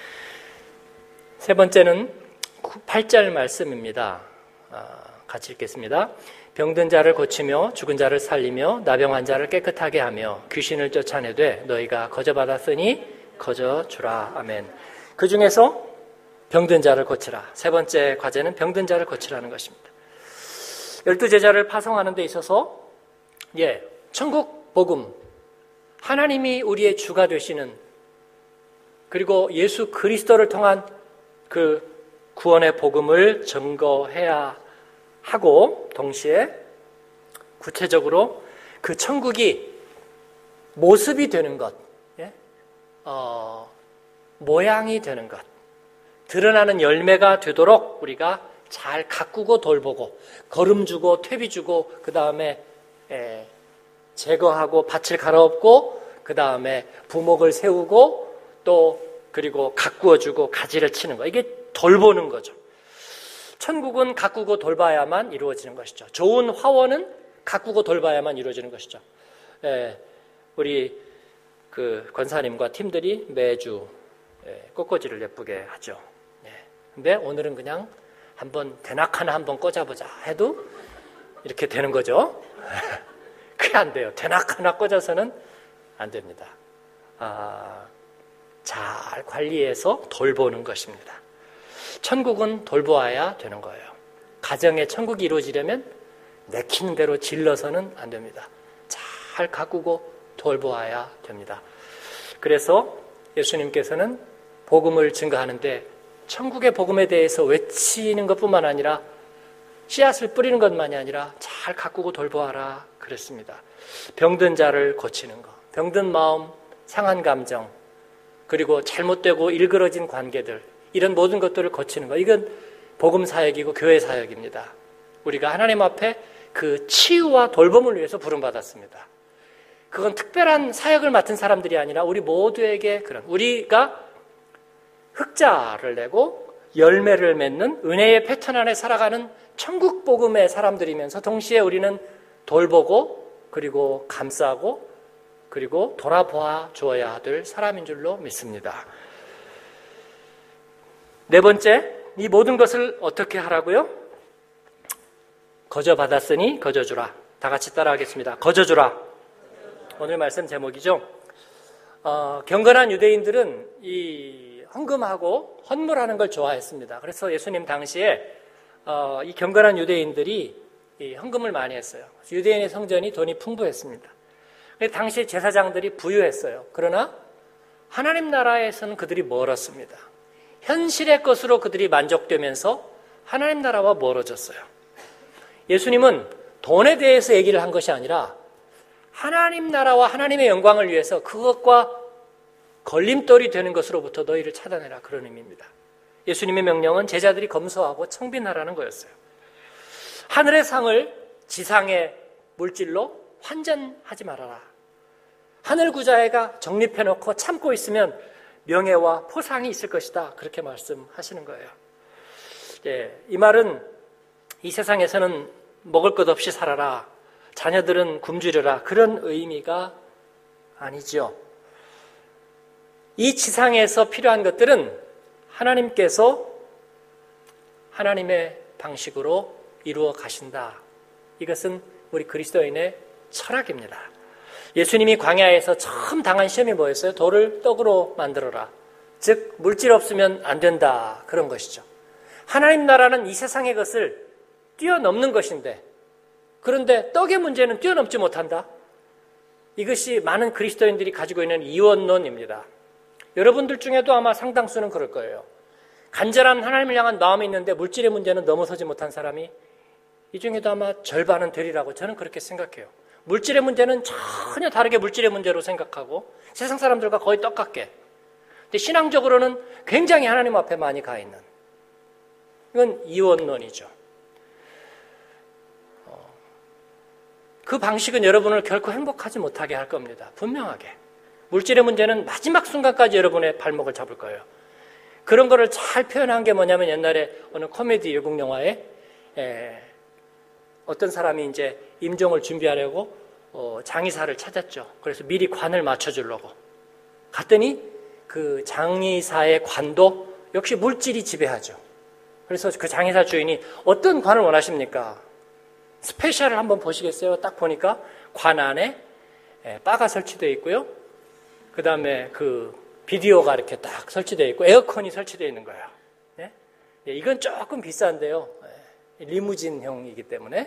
세 번째는 8절 말씀입니다. 같이 읽겠습니다. 병든 자를 고치며 죽은 자를 살리며 나병한 자를 깨끗하게 하며 귀신을 쫓아내되 너희가 거저받았으니 거저주라. 아멘. 그 중에서 병든 자를 고치라. 세 번째 과제는 병든 자를 고치라는 것입니다. 12제자를 파송하는 데 있어서 천국 복음, 하나님이 우리의 주가 되시는 그리고 예수 그리스도를 통한 그 구원의 복음을 증거해야 하고 동시에 구체적으로 그 천국이 모습이 되는 것, 모양이 되는 것, 드러나는 열매가 되도록 우리가 잘 가꾸고 돌보고 거름주고 퇴비주고 그 다음에 제거하고 밭을 갈아엎고 그 다음에 부목을 세우고 또 그리고 가꾸어주고 가지를 치는 거, 이게 돌보는 거죠. 천국은 가꾸고 돌봐야만 이루어지는 것이죠. 좋은 화원은 가꾸고 돌봐야만 이루어지는 것이죠. 우리 그 권사님과 팀들이 매주 꽃꽂이를 예쁘게 하죠. 근데 오늘은 그냥 한번 대낙 하나 한번 꽂아보자 해도 이렇게 되는 거죠. 그게 안 돼요. 대낙 하나 꽂아서는 안 됩니다. 잘 관리해서 돌보는 것입니다. 천국은 돌보아야 되는 거예요. 가정의 천국이 이루어지려면 내키는 대로 질러서는 안 됩니다. 잘 가꾸고 돌보아야 됩니다. 그래서 예수님께서는 복음을 증거하는데 천국의 복음에 대해서 외치는 것뿐만 아니라 씨앗을 뿌리는 것만이 아니라 잘 가꾸고 돌보아라 그랬습니다. 병든 자를 고치는 것, 병든 마음, 상한 감정, 그리고 잘못되고 일그러진 관계들, 이런 모든 것들을 고치는 것, 이건 복음 사역이고 교회 사역입니다. 우리가 하나님 앞에 그 치유와 돌봄을 위해서 부름받았습니다. 그건 특별한 사역을 맡은 사람들이 아니라 우리 모두에게 그런, 우리가 흑자를 내고 열매를 맺는 은혜의 패턴 안에 살아가는 천국 복음의 사람들이면서 동시에 우리는 돌보고 그리고 감싸고 그리고 돌아보아 주어야 될 사람인 줄로 믿습니다. 네 번째, 이 모든 것을 어떻게 하라고요? 거저 받았으니 거저 주라. 다 같이 따라하겠습니다. 거저 주라. 오늘 말씀 제목이죠. 경건한 유대인들은 이 헌금하고 헌물하는 걸 좋아했습니다. 그래서 예수님 당시에 이 경건한 유대인들이 이 헌금을 많이 했어요. 유대인의 성전이 돈이 풍부했습니다. 당시 제사장들이 부유했어요. 그러나 하나님 나라에서는 그들이 멀었습니다. 현실의 것으로 그들이 만족되면서 하나님 나라와 멀어졌어요. 예수님은 돈에 대해서 얘기를 한 것이 아니라 하나님 나라와 하나님의 영광을 위해서 그것과 걸림돌이 되는 것으로부터 너희를 차단해라, 그런 의미입니다. 예수님의 명령은 제자들이 검소하고 청빈하라는 거였어요. 하늘의 상을 지상의 물질로 환전하지 말아라. 하늘 구자애가 적립해놓고 참고 있으면 명예와 포상이 있을 것이다, 그렇게 말씀하시는 거예요. 이 말은 이 세상에서는 먹을 것 없이 살아라, 자녀들은 굶주려라, 그런 의미가 아니죠. 이 지상에서 필요한 것들은 하나님께서 하나님의 방식으로 이루어 가신다. 이것은 우리 그리스도인의 철학입니다. 예수님이 광야에서 처음 당한 시험이 뭐였어요? 돌을 떡으로 만들어라. 즉 물질 없으면 안 된다, 그런 것이죠. 하나님 나라는 이 세상의 것을 뛰어넘는 것인데, 그런데 떡의 문제는 뛰어넘지 못한다. 이것이 많은 그리스도인들이 가지고 있는 이원론입니다. 여러분들 중에도 아마 상당수는 그럴 거예요. 간절한 하나님을 향한 마음이 있는데 물질의 문제는 넘어서지 못한 사람이 이 중에도 아마 절반은 되리라고 저는 그렇게 생각해요. 물질의 문제는 전혀 다르게 물질의 문제로 생각하고 세상 사람들과 거의 똑같게. 근데 신앙적으로는 굉장히 하나님 앞에 많이 가 있는, 이건 이원론이죠. 그 방식은 여러분을 결코 행복하지 못하게 할 겁니다. 분명하게. 물질의 문제는 마지막 순간까지 여러분의 발목을 잡을 거예요. 그런 거를 잘 표현한 게 뭐냐면, 옛날에 어느 코미디 외국 영화에 어떤 사람이 이제 임종을 준비하려고 장의사를 찾았죠. 그래서 미리 관을 맞춰주려고 갔더니 그 장의사의 관도 역시 물질이 지배하죠. 그래서 그 장의사 주인이 어떤 관을 원하십니까? 스페셜을 한번 보시겠어요? 딱 보니까 관 안에 바가 설치되어 있고요. 그 다음에 그 비디오가 이렇게 딱 설치되어 있고 에어컨이 설치되어 있는 거예요. 네? 이건 조금 비싼데요. 리무진형이기 때문에.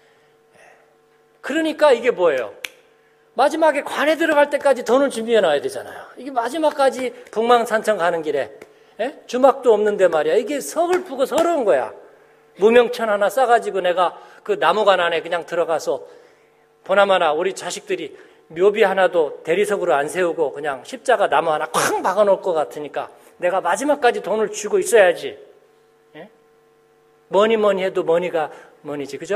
그러니까 이게 뭐예요? 마지막에 관에 들어갈 때까지 돈을 준비해 놔야 되잖아요. 이게 마지막까지 북망산청 가는 길에 주막도 없는데 말이야. 이게 서글프고 서러운 거야. 무명천 하나 싸가지고 내가 그 나무관 안에 그냥 들어가서 보나마나 우리 자식들이 묘비 하나도 대리석으로 안 세우고 그냥 십자가 나무 하나 쾅 박아놓을 것 같으니까 내가 마지막까지 돈을 주고 있어야지. 예? 뭐니 해도 머니가 머니지, 그죠?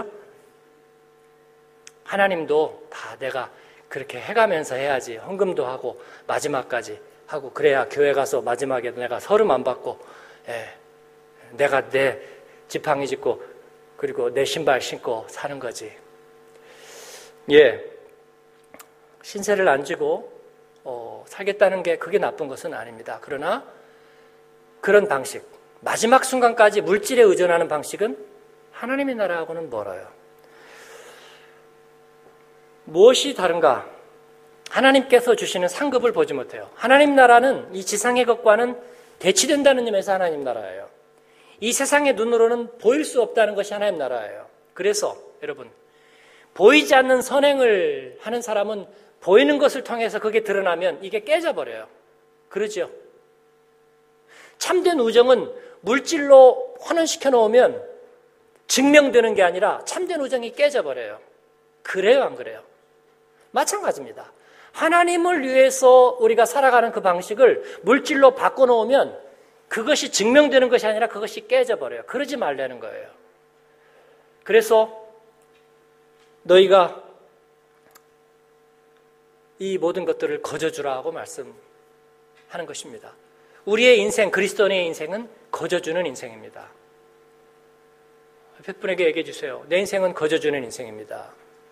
하나님도 다 내가 그렇게 해가면서 해야지. 헌금도 하고 마지막까지 하고, 그래야 교회 가서 마지막에 내가 서름 안 받고, 내가 내 지팡이 짚고 그리고 내 신발 신고 사는 거지. 신세를 안 지고 살겠다는 게 그게 나쁜 것은 아닙니다. 그러나 그런 방식, 마지막 순간까지 물질에 의존하는 방식은 하나님의 나라하고는 멀어요. 무엇이 다른가? 하나님께서 주시는 상급을 보지 못해요. 하나님 나라는 이 지상의 것과는 대치된다는 점에서 하나님 나라예요. 이 세상의 눈으로는 보일 수 없다는 것이 하나님 나라예요. 그래서 여러분, 보이지 않는 선행을 하는 사람은 보이는 것을 통해서 그게 드러나면 이게 깨져버려요. 그러죠? 참된 우정은 물질로 환원시켜 놓으면 증명되는 게 아니라 참된 우정이 깨져버려요. 그래요, 안 그래요? 마찬가지입니다. 하나님을 위해서 우리가 살아가는 그 방식을 물질로 바꿔놓으면 그것이 증명되는 것이 아니라 그것이 깨져버려요. 그러지 말라는 거예요. 그래서 너희가 이 모든 것들을 거저주라 고 말씀하는 것입니다. 우리의 인생, 그리스도인의 인생은 거저주는 인생입니다. 옆에 분에게 얘기해 주세요. 내 인생은 거저주는 인생입니다.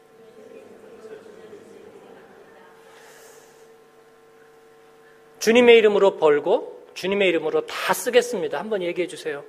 주님의 이름으로 벌고 주님의 이름으로 다 쓰겠습니다. 한번 얘기해 주세요.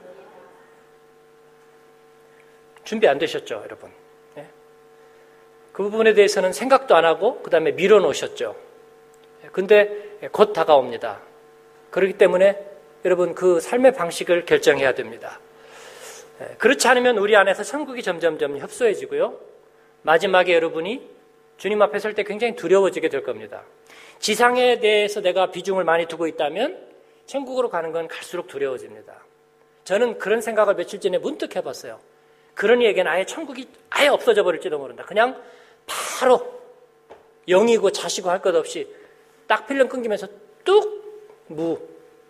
준비 안 되셨죠, 여러분? 그 부분에 대해서는 생각도 안 하고 그 다음에 밀어놓으셨죠. 근데 곧 다가옵니다. 그렇기 때문에 여러분 그 삶의 방식을 결정해야 됩니다. 그렇지 않으면 우리 안에서 천국이 점점점 협소해지고요. 마지막에 여러분이 주님 앞에 설 때 굉장히 두려워지게 될 겁니다. 지상에 대해서 내가 비중을 많이 두고 있다면 천국으로 가는 건 갈수록 두려워집니다. 저는 그런 생각을 며칠 전에 문득 해봤어요. 그런 이에게는 아예 천국이 아예 없어져 버릴지도 모른다. 그냥 바로 영이고 자시고 할 것 없이 딱 필름 끊기면서 뚝 무.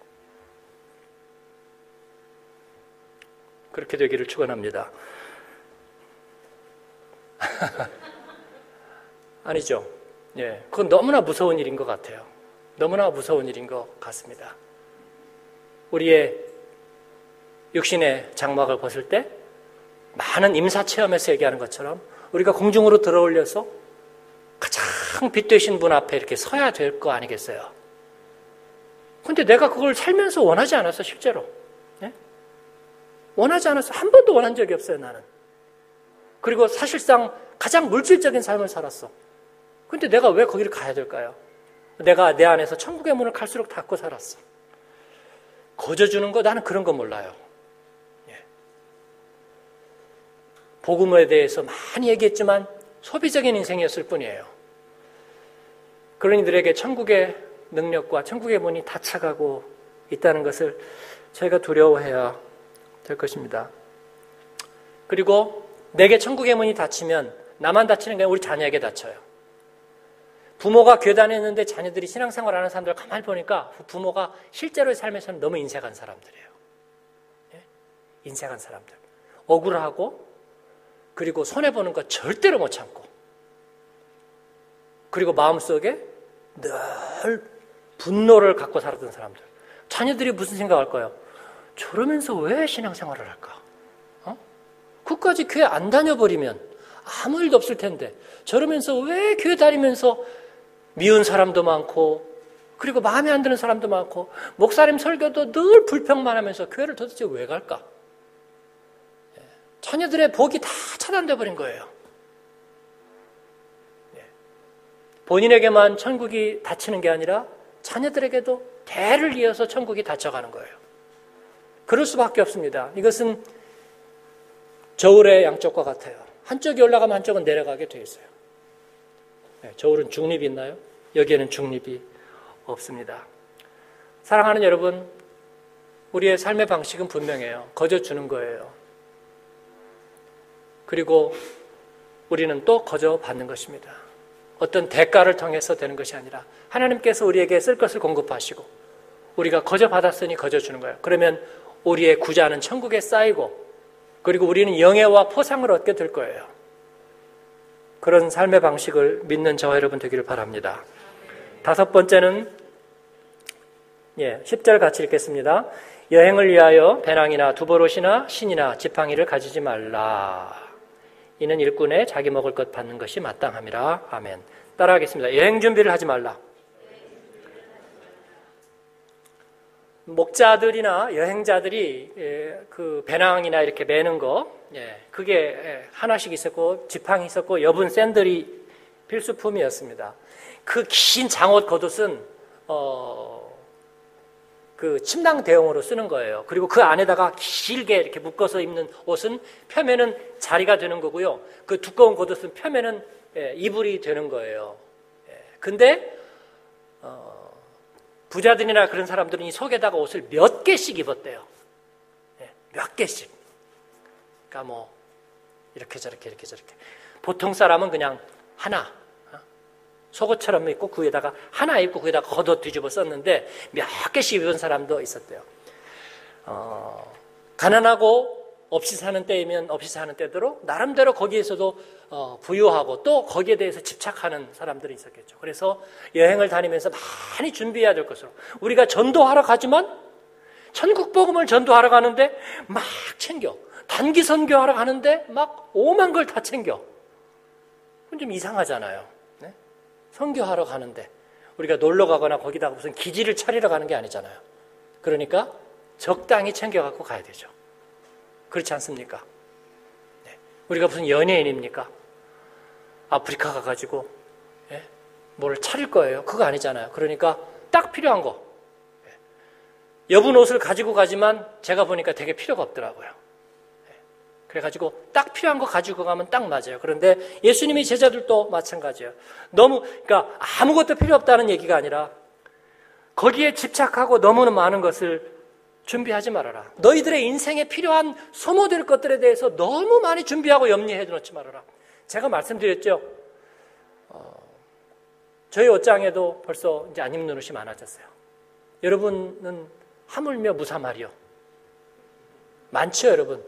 그렇게 되기를 축원합니다. 아니죠. 예, 그건 너무나 무서운 일인 것 같아요. 너무나 무서운 일인 것 같습니다. 우리의 육신의 장막을 벗을 때 많은 임사체험에서 얘기하는 것처럼 우리가 공중으로 들어올려서 가장 빛되신 분 앞에 이렇게 서야 될 거 아니겠어요? 근데 내가 그걸 살면서 원하지 않았어, 실제로. 예? 원하지 않았어. 한 번도 원한 적이 없어요, 나는. 그리고 사실상 가장 물질적인 삶을 살았어. 근데 내가 왜 거기를 가야 될까요? 내가 내 안에서 천국의 문을 갈수록 닫고 살았어. 거저주는 거 나는 그런 거 몰라요. 예. 복음에 대해서 많이 얘기했지만 소비적인 인생이었을 뿐이에요. 그런 이들에게 천국의 능력과 천국의 문이 닫혀가고 있다는 것을 저희가 두려워해야 될 것입니다. 그리고 내게 천국의 문이 닫히면 나만 닫히는 게 아니라 우리 자녀에게 닫혀요. 부모가 교회 다녔는데 자녀들이 신앙생활하는 사람들 가만히 보니까 부모가 실제로의 삶에서는 너무 인색한 사람들이에요. 예? 인색한 사람들. 억울하고 그리고 손해보는 거 절대로 못 참고 그리고 마음속에 늘 분노를 갖고 살았던 사람들. 자녀들이 무슨 생각할까요? 저러면서 왜 신앙생활을 할까? 끝까지 교회 안 다녀버리면 아무 일도 없을 텐데 저러면서 왜 교회 다니면서 미운 사람도 많고 그리고 마음에 안 드는 사람도 많고 목사님 설교도 늘 불평만 하면서 교회를 도대체 왜 갈까? 자녀들의 복이 다 차단돼 버린 거예요. 본인에게만 천국이 닫히는 게 아니라 자녀들에게도 대를 이어서 천국이 닫혀가는 거예요. 그럴 수밖에 없습니다. 이것은 저울의 양쪽과 같아요. 한쪽이 올라가면 한쪽은 내려가게 돼 있어요. 저울은 중립이 있나요? 여기에는 중립이 없습니다. 사랑하는 여러분, 우리의 삶의 방식은 분명해요. 거저 주는 거예요. 그리고 우리는 또 거저 받는 것입니다. 어떤 대가를 통해서 되는 것이 아니라 하나님께서 우리에게 쓸 것을 공급하시고 우리가 거저 받았으니 거저 주는 거예요. 그러면 우리의 구자는 천국에 쌓이고 그리고 우리는 영예와 포상을 얻게 될 거예요. 그런 삶의 방식을 믿는 저와 여러분 되기를 바랍니다. 다섯 번째는 10절 같이 읽겠습니다. 여행을 위하여 배낭이나 두보롯이나 신이나 지팡이를 가지지 말라. 이는 일꾼의 자기 먹을 것 받는 것이 마땅함이라. 아멘. 따라하겠습니다. 여행 준비를 하지 말라. 목자들이나 여행자들이 그 배낭이나 이렇게 매는 거, 그게 하나씩 있었고 지팡이 있었고 여분 샌들이 필수품이었습니다. 그 긴 장옷 겉옷은 그 침낭 대용으로 쓰는 거예요. 그리고 그 안에다가 길게 이렇게 묶어서 입는 옷은 펴면은 자리가 되는 거고요. 그 두꺼운 겉옷은 펴면은 이불이 되는 거예요. 근데 부자들이나 그런 사람들은 이 속에다가 옷을 몇 개씩 입었대요. 몇 개씩. 그러니까 뭐 이렇게 저렇게 이렇게 저렇게. 보통 사람은 그냥 하나, 속옷처럼 입고 그 위에다가 하나 입고 그 위에다가 겉옷 뒤집어 썼는데 몇 개씩 입은 사람도 있었대요. 가난하고 없이 사는 때이면 없이 사는 때대로 나름대로 거기에서도 부유하고 또 거기에 대해서 집착하는 사람들이 있었겠죠. 그래서 여행을 다니면서 많이 준비해야 될 것으로 우리가 전도하러 가지만 천국 복음을 전도하러 가는데 막 챙겨. 단기 선교하러 가는데 막 오만 걸 다 챙겨. 그건 좀 이상하잖아요. 네? 선교하러 가는데 우리가 놀러 가거나 거기다가 무슨 기지를 차리러 가는 게 아니잖아요. 그러니까 적당히 챙겨갖고 가야 되죠. 그렇지 않습니까? 네. 우리가 무슨 연예인입니까? 아프리카 가가지고 뭘 차릴 거예요. 그거 아니잖아요. 그러니까 딱 필요한 거. 여분 옷을 가지고 가지만 제가 보니까 되게 필요가 없더라고요. 그래가지고 딱 필요한 거 가지고 가면 딱 맞아요. 그런데 예수님이 제자들도 마찬가지예요. 그러니까 아무것도 필요 없다는 얘기가 아니라 거기에 집착하고 너무나 많은 것을 준비하지 말아라. 너희들의 인생에 필요한 소모될 것들에 대해서 너무 많이 준비하고 염려해 놓지 말아라. 제가 말씀드렸죠. 저희 옷장에도 벌써 이제 안 입는 옷이 많아졌어요. 여러분은 하물며 무사말이요. 많죠, 여러분.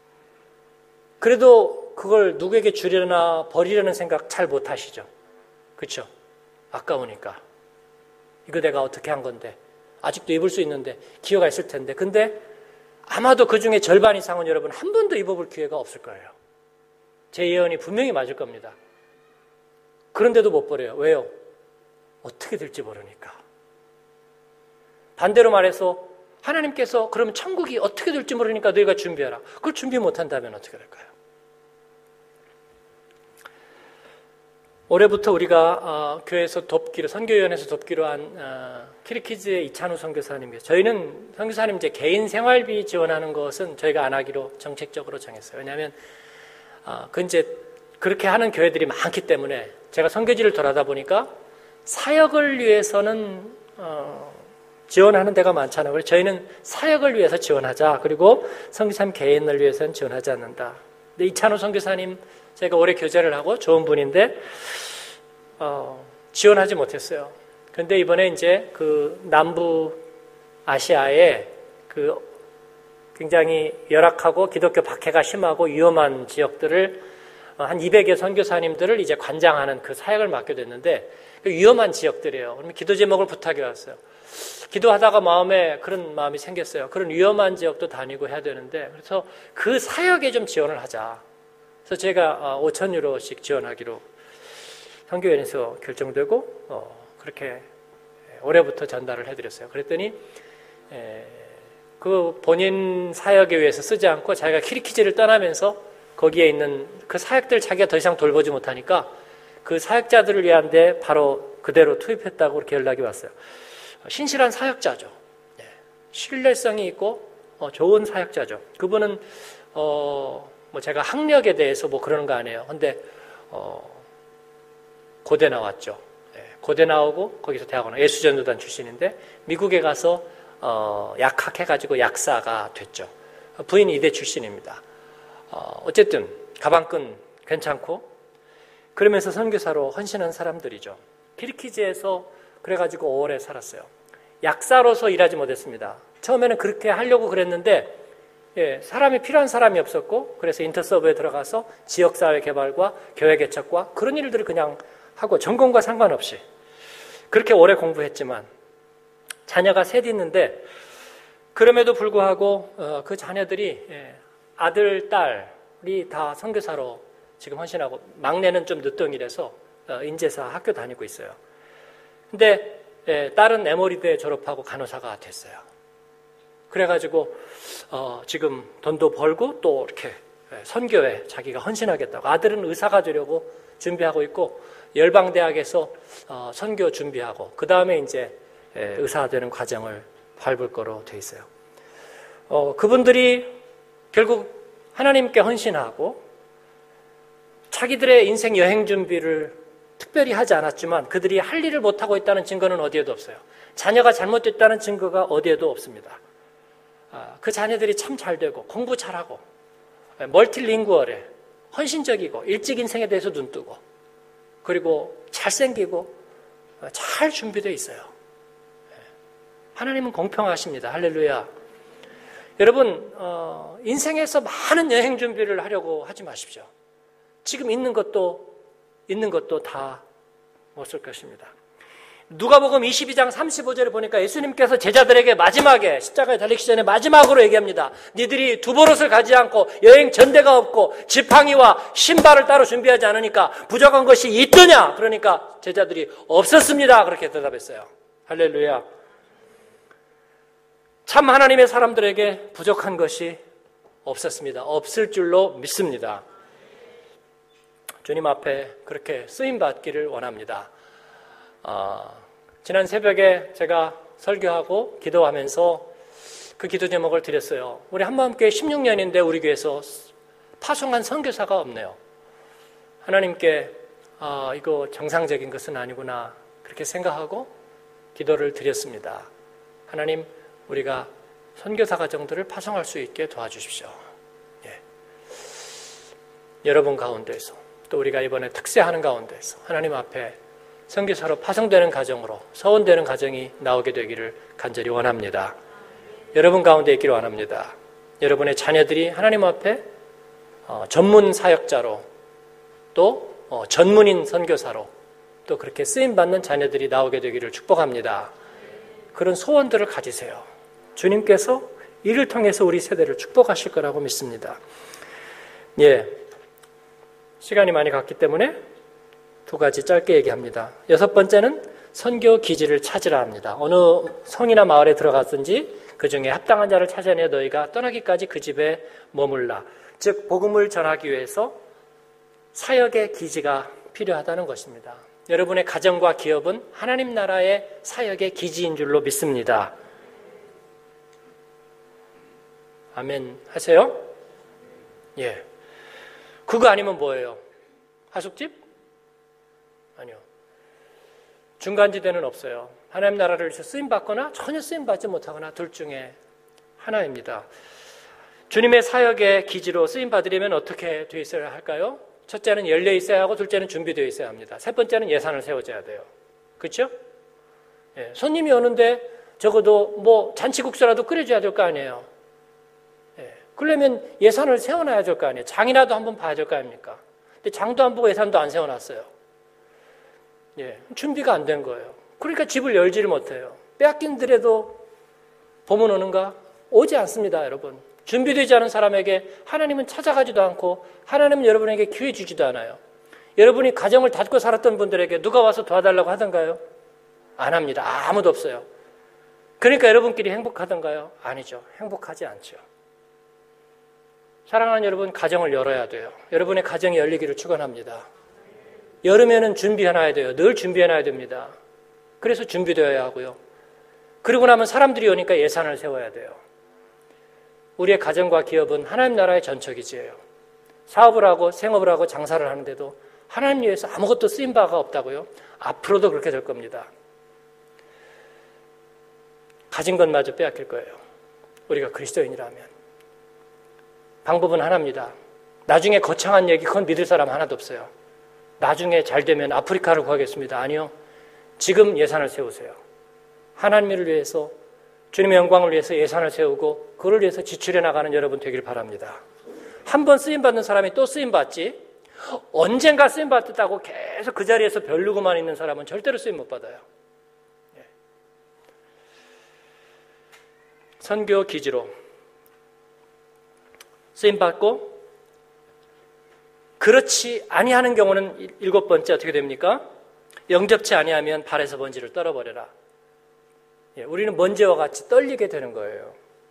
그래도 그걸 누구에게 주려나 버리려는 생각 잘 못 하시죠. 그렇죠? 아까우니까. 이거 내가 어떻게 한 건데. 아직도 입을 수 있는데 기회가 있을 텐데. 근데 아마도 그 중에 절반 이상은 여러분 한 번도 입어볼 기회가 없을 거예요. 제 예언이 분명히 맞을 겁니다. 그런데도 못 버려요. 왜요? 어떻게 될지 모르니까. 반대로 말해서 하나님께서 그러면 천국이 어떻게 될지 모르니까 너희가 준비하라. 그걸 준비 못한다면 어떻게 될까요? 올해부터 우리가 교회에서 돕기로, 선교위원회에서 돕기로 한 키르키즈의 이찬우 선교사님이에요. 저희는 선교사님 이제 개인 생활비 지원하는 것은 저희가 안 하기로 정책적으로 정했어요. 왜냐하면 그 이제 그렇게 하는 교회들이 많기 때문에 제가 선교지를 돌아다 보니까 사역을 위해서는 지원하는 데가 많잖아요. 그래서 저희는 사역을 위해서 지원하자. 그리고 선교사님 개인을 위해서는 지원하지 않는다. 근데 이찬호 선교사님 제가 올해 교제를 하고 좋은 분인데 지원하지 못했어요. 그런데 이번에 이제 그 남부 아시아에 그 굉장히 열악하고 기독교 박해가 심하고 위험한 지역들을 한 200여 선교사님들을 이제 관장하는 그 사역을 맡게 됐는데 위험한 지역들이에요. 그러면 기도 제목을 부탁해 왔어요. 기도하다가 마음에 그런 마음이 생겼어요. 그런 위험한 지역도 다니고 해야 되는데 그래서 그 사역에 좀 지원을 하자. 그래서 제가 5,000유로씩 지원하기로 선교위원회에서 결정되고 그렇게 올해부터 전달을 해드렸어요. 그랬더니 그 본인 사역에 위해서 쓰지 않고 자기가 키르키즈를 떠나면서 거기에 있는 그 사역들 자기가 더 이상 돌보지 못하니까 그 사역자들을 위한데 바로 그대로 투입했다고 그렇게 연락이 왔어요. 신실한 사역자죠. 신뢰성이 있고 좋은 사역자죠. 그분은 뭐 제가 학력에 대해서 뭐 그러는 거 아니에요. 근데 고대 나왔죠. 고대 나오고 거기서 대학원 예수전도단 출신인데 미국에 가서 약학해가지고 약사가 됐죠. 부인 이대 출신입니다. 어쨌든 가방끈 괜찮고 그러면서 선교사로 헌신한 사람들이죠. 키르키즈에서 그래가지고 5월에 살았어요. 약사로서 일하지 못했습니다. 처음에는 그렇게 하려고 그랬는데 사람이 필요한 사람이 없었고 그래서 인터서브에 들어가서 지역사회 개발과 교회 개척과 그런 일들을 그냥 하고 전공과 상관없이 그렇게 오래 공부했지만 자녀가 셋 있는데 그럼에도 불구하고 그 자녀들이 아들, 딸이 다 선교사로 지금 헌신하고 막내는 좀 늦둥이라서 인제사 학교 다니고 있어요. 근데 딸은 에머리대 졸업하고 간호사가 됐어요. 그래가지고 지금 돈도 벌고 또 이렇게 선교에 자기가 헌신하겠다고 아들은 의사가 되려고 준비하고 있고 열방대학에서 선교 준비하고 그 다음에 이제 의사가 되는 과정을 밟을 거로 돼 있어요. 그분들이 결국 하나님께 헌신하고 자기들의 인생 여행 준비를 특별히 하지 않았지만 그들이 할 일을 못하고 있다는 증거는 어디에도 없어요. 자녀가 잘못됐다는 증거가 어디에도 없습니다. 그 자녀들이 참 잘되고 공부 잘하고 멀티링구얼해 헌신적이고 일찍 인생에 대해서 눈뜨고 그리고 잘생기고 잘 준비되어 있어요. 하나님은 공평하십니다. 할렐루야. 여러분 인생에서 많은 여행 준비를 하려고 하지 마십시오. 지금 있는 것도 다 못 쓸 것입니다. 누가복음 22장 35절에 보니까 예수님께서 제자들에게 마지막에 십자가에 달리기 전에 마지막으로 얘기합니다. 니들이 두 버릇을 가지 않고 여행 전대가 없고 지팡이와 신발을 따로 준비하지 않으니까 부족한 것이 있더냐? 그러니까 제자들이 없었습니다. 그렇게 대답했어요. 할렐루야. 참 하나님의 사람들에게 부족한 것이 없었습니다. 없을 줄로 믿습니다. 주님 앞에 그렇게 쓰임받기를 원합니다. 지난 새벽에 제가 설교하고 기도하면서 그 기도 제목을 드렸어요. 우리 한마음교회 16년인데 우리 교회에서 파송한 선교사가 없네요. 하나님께 이거 정상적인 것은 아니구나 그렇게 생각하고 기도를 드렸습니다. 하나님, 우리가 선교사 가정들을 파송할 수 있게 도와주십시오. 예. 여러분 가운데에서 또 우리가 이번에 특세하는 가운데에서 하나님 앞에 선교사로 파송되는 가정으로 서원되는 가정이 나오게 되기를 간절히 원합니다. 여러분 가운데 있기를 원합니다. 여러분의 자녀들이 하나님 앞에 전문 사역자로 또 전문인 선교사로 또 그렇게 쓰임받는 자녀들이 나오게 되기를 축복합니다. 그런 소원들을 가지세요. 주님께서 이를 통해서 우리 세대를 축복하실 거라고 믿습니다. 예, 시간이 많이 갔기 때문에 두 가지 짧게 얘기합니다. 여섯 번째는 선교 기지를 찾으라 합니다. 어느 성이나 마을에 들어갔든지 그 중에 합당한 자를 찾아내 너희가 떠나기까지 그 집에 머물라. 즉 복음을 전하기 위해서 사역의 기지가 필요하다는 것입니다. 여러분의 가정과 기업은 하나님 나라의 사역의 기지인 줄로 믿습니다. 아멘 하세요? 예. 그거 아니면 뭐예요? 하숙집? 아니요. 중간지대는 없어요. 하나님 나라를 위해서 쓰임받거나 전혀 쓰임받지 못하거나 둘 중에 하나입니다. 주님의 사역의 기지로 쓰임받으려면 어떻게 되어 있어야 할까요? 첫째는 열려 있어야 하고 둘째는 준비되어 있어야 합니다. 세 번째는 예산을 세워줘야 돼요. 그렇죠? 예, 손님이 오는데 적어도 뭐 잔치국수라도 끓여줘야 될 거 아니에요. 예, 그러려면 예산을 세워놔야 될 거 아니에요. 장이라도 한번 봐야 될 거 아닙니까? 근데 장도 안 보고 예산도 안 세워놨어요. 예, 준비가 안 된 거예요. 그러니까 집을 열지를 못해요. 빼앗긴들에도 봄은 오는가? 오지 않습니다, 여러분. 준비되지 않은 사람에게 하나님은 찾아가지도 않고 하나님은 여러분에게 기회 주지도 않아요. 여러분이 가정을 닫고 살았던 분들에게 누가 와서 도와달라고 하던가요? 안 합니다. 아무도 없어요. 그러니까 여러분끼리 행복하던가요? 아니죠. 행복하지 않죠. 사랑하는 여러분, 가정을 열어야 돼요. 여러분의 가정이 열리기를 축원합니다. 열으면은 준비해놔야 돼요. 늘 준비해놔야 됩니다. 그래서 준비되어야 하고요. 그러고 나면 사람들이 오니까 예산을 세워야 돼요. 우리의 가정과 기업은 하나님 나라의 전처기지예요. 사업을 하고 생업을 하고 장사를 하는데도 하나님 위해서 아무것도 쓰임 바가 없다고요? 앞으로도 그렇게 될 겁니다. 가진 것마저 빼앗길 거예요. 우리가 그리스도인이라면. 방법은 하나입니다. 나중에 거창한 얘기 그건 믿을 사람 하나도 없어요. 나중에 잘 되면 아프리카를 구하겠습니다. 아니요. 지금 예산을 세우세요. 하나님을 위해서 주님의 영광을 위해서 예산을 세우고 그를 위해서 지출해 나가는 여러분 되길 바랍니다. 한 번 쓰임받는 사람이 또 쓰임받지 언젠가 쓰임받았다고 계속 그 자리에서 별르고만 있는 사람은 절대로 쓰임 못 받아요. 선교 기지로 쓰임받고 그렇지 아니하는 경우는 일곱 번째 어떻게 됩니까? 영접치 아니하면 발에서 먼지를 떨어버려라. 우리는 먼지와 같이 떨리게 되는 거예요.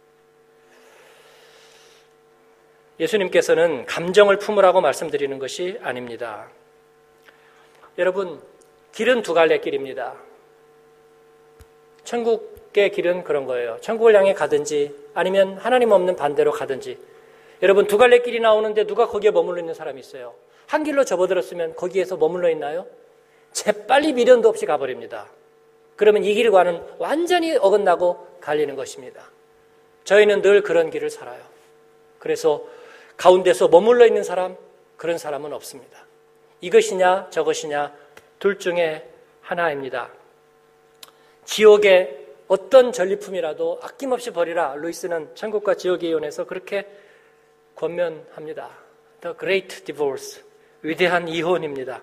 예수님께서는 감정을 품으라고 말씀드리는 것이 아닙니다. 여러분, 길은 두 갈래 길입니다. 천국의 길은 그런 거예요. 천국을 향해 가든지 아니면 하나님 없는 반대로 가든지. 여러분, 두 갈래 길이 나오는데 누가 거기에 머물러 있는 사람이 있어요? 한 길로 접어들었으면 거기에서 머물러 있나요? 재빨리 미련도 없이 가버립니다. 그러면 이 길과는 완전히 어긋나고 갈리는 것입니다. 저희는 늘 그런 길을 살아요. 그래서 가운데서 머물러 있는 사람, 그런 사람은 없습니다. 이것이냐 저것이냐 둘 중에 하나입니다. 지옥의 어떤 전리품이라도 아낌없이 버리라. 루이스는 천국과 지옥의 이혼에서 그렇게 권면합니다. The Great Divorce, 위대한 이혼입니다.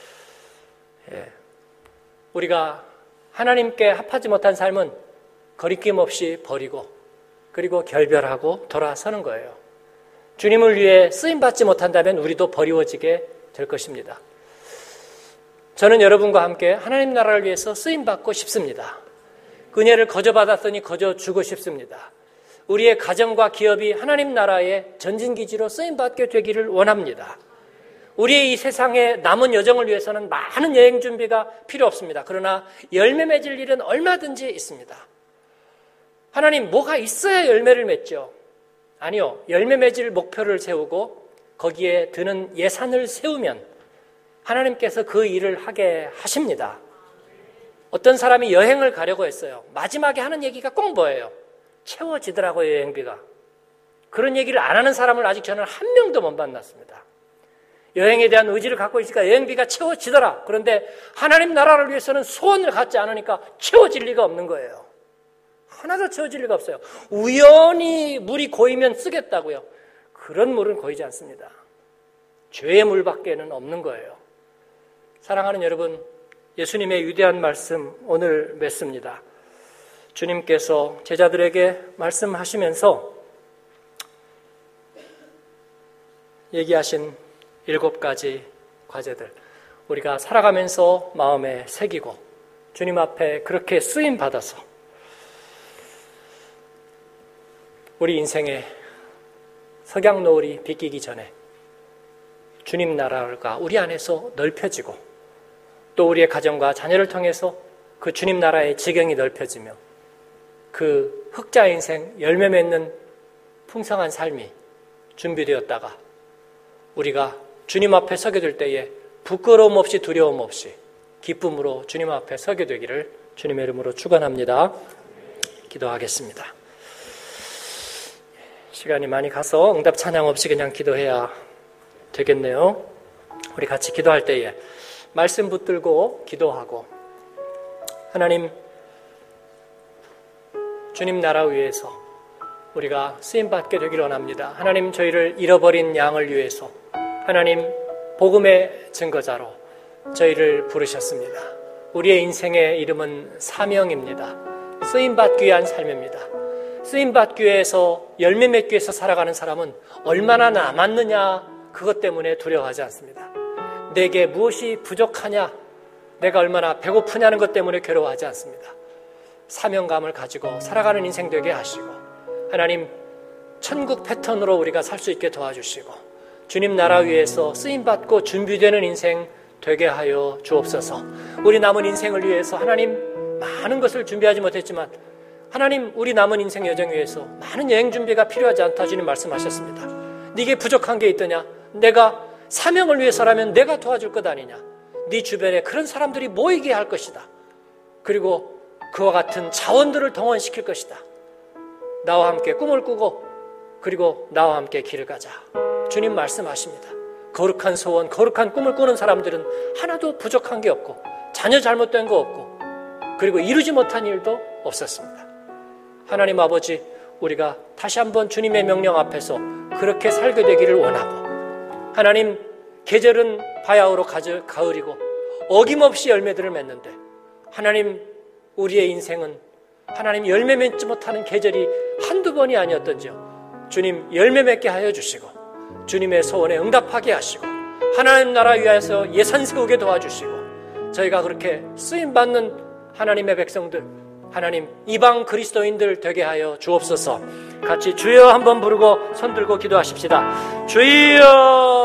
우리가 하나님께 합하지 못한 삶은 거리낌 없이 버리고 그리고 결별하고 돌아서는 거예요. 주님을 위해 쓰임받지 못한다면 우리도 버리워지게 될 것입니다. 저는 여러분과 함께 하나님 나라를 위해서 쓰임받고 싶습니다. 은혜를 거저받았더니 거저주고 싶습니다. 우리의 가정과 기업이 하나님 나라의 전진기지로 쓰임받게 되기를 원합니다. 우리의 이 세상의 남은 여정을 위해서는 많은 여행 준비가 필요 없습니다. 그러나 열매 맺을 일은 얼마든지 있습니다. 하나님, 뭐가 있어야 열매를 맺죠? 아니요. 열매 맺을 목표를 세우고 거기에 드는 예산을 세우면 하나님께서 그 일을 하게 하십니다. 어떤 사람이 여행을 가려고 했어요. 마지막에 하는 얘기가 꼭 뭐예요? 채워지더라고요, 여행비가. 그런 얘기를 안 하는 사람을 아직 저는 한 명도 못 만났습니다. 여행에 대한 의지를 갖고 있으니까 여행비가 채워지더라. 그런데 하나님 나라를 위해서는 소원을 갖지 않으니까 채워질 리가 없는 거예요. 하나도 채워질 리가 없어요. 우연히 물이 고이면 쓰겠다고요. 그런 물은 고이지 않습니다. 죄의 물밖에는 없는 거예요. 사랑하는 여러분, 예수님의 위대한 말씀 오늘 맺습니다. 주님께서 제자들에게 말씀하시면서 얘기하신 7가지 과제들, 우리가 살아가면서 마음에 새기고 주님 앞에 그렇게 쓰임 받아서 우리 인생의 석양 노을이 비끼기 전에 주님 나라가 우리 안에서 넓혀지고 또 우리의 가정과 자녀를 통해서 그 주님 나라의 지경이 넓혀지며 그 흑자 인생 열매 맺는 풍성한 삶이 준비되었다가 우리가 주님 앞에 서게 될 때에 부끄러움 없이 두려움 없이 기쁨으로 주님 앞에 서게 되기를 주님의 이름으로 축원합니다. 기도하겠습니다. 시간이 많이 가서 응답 찬양 없이 그냥 기도해야 되겠네요. 우리 같이 기도할 때에 말씀 붙들고 기도하고, 하나님, 주님 나라 위해서 우리가 쓰임받게 되기를 원합니다. 하나님, 저희를 잃어버린 양을 위해서 하나님 복음의 증거자로 저희를 부르셨습니다. 우리의 인생의 이름은 사명입니다. 쓰임받기 위한 삶입니다. 쓰임받기 위해서 열매 맺기 위해서 살아가는 사람은 얼마나 남았느냐 그것 때문에 두려워하지 않습니다. 내게 무엇이 부족하냐, 내가 얼마나 배고프냐는 것 때문에 괴로워하지 않습니다. 사명감을 가지고 살아가는 인생 되게 하시고 하나님 천국 패턴으로 우리가 살 수 있게 도와주시고 주님 나라 위해서 쓰임받고 준비되는 인생 되게 하여 주옵소서. 우리 남은 인생을 위해서 하나님 많은 것을 준비하지 못했지만 하나님, 우리 남은 인생 여정 위해서 많은 여행 준비가 필요하지 않다 주님 말씀하셨습니다. 네게 부족한 게 있더냐? 내가 사명을 위해서라면 내가 도와줄 것 아니냐? 네 주변에 그런 사람들이 모이게 할 것이다. 그리고 그와 같은 자원들을 동원시킬 것이다. 나와 함께 꿈을 꾸고 그리고 나와 함께 길을 가자. 주님 말씀하십니다. 거룩한 소원, 거룩한 꿈을 꾸는 사람들은 하나도 부족한 게 없고 자녀 잘못된 거 없고 그리고 이루지 못한 일도 없었습니다. 하나님 아버지, 우리가 다시 한번 주님의 명령 앞에서 그렇게 살게 되기를 원하고, 하나님, 계절은 바야흐로 가을이고 어김없이 열매들을 맺는데 하나님, 우리의 인생은 하나님 열매 맺지 못하는 계절이 한두 번이 아니었던지요. 주님, 열매 맺게 하여 주시고 주님의 소원에 응답하게 하시고 하나님 나라 위하여서 예산 세우게 도와주시고 저희가 그렇게 쓰임받는 하나님의 백성들, 하나님 이방 그리스도인들 되게 하여 주옵소서. 같이 주여 한번 부르고 손 들고 기도하십시다. 주여!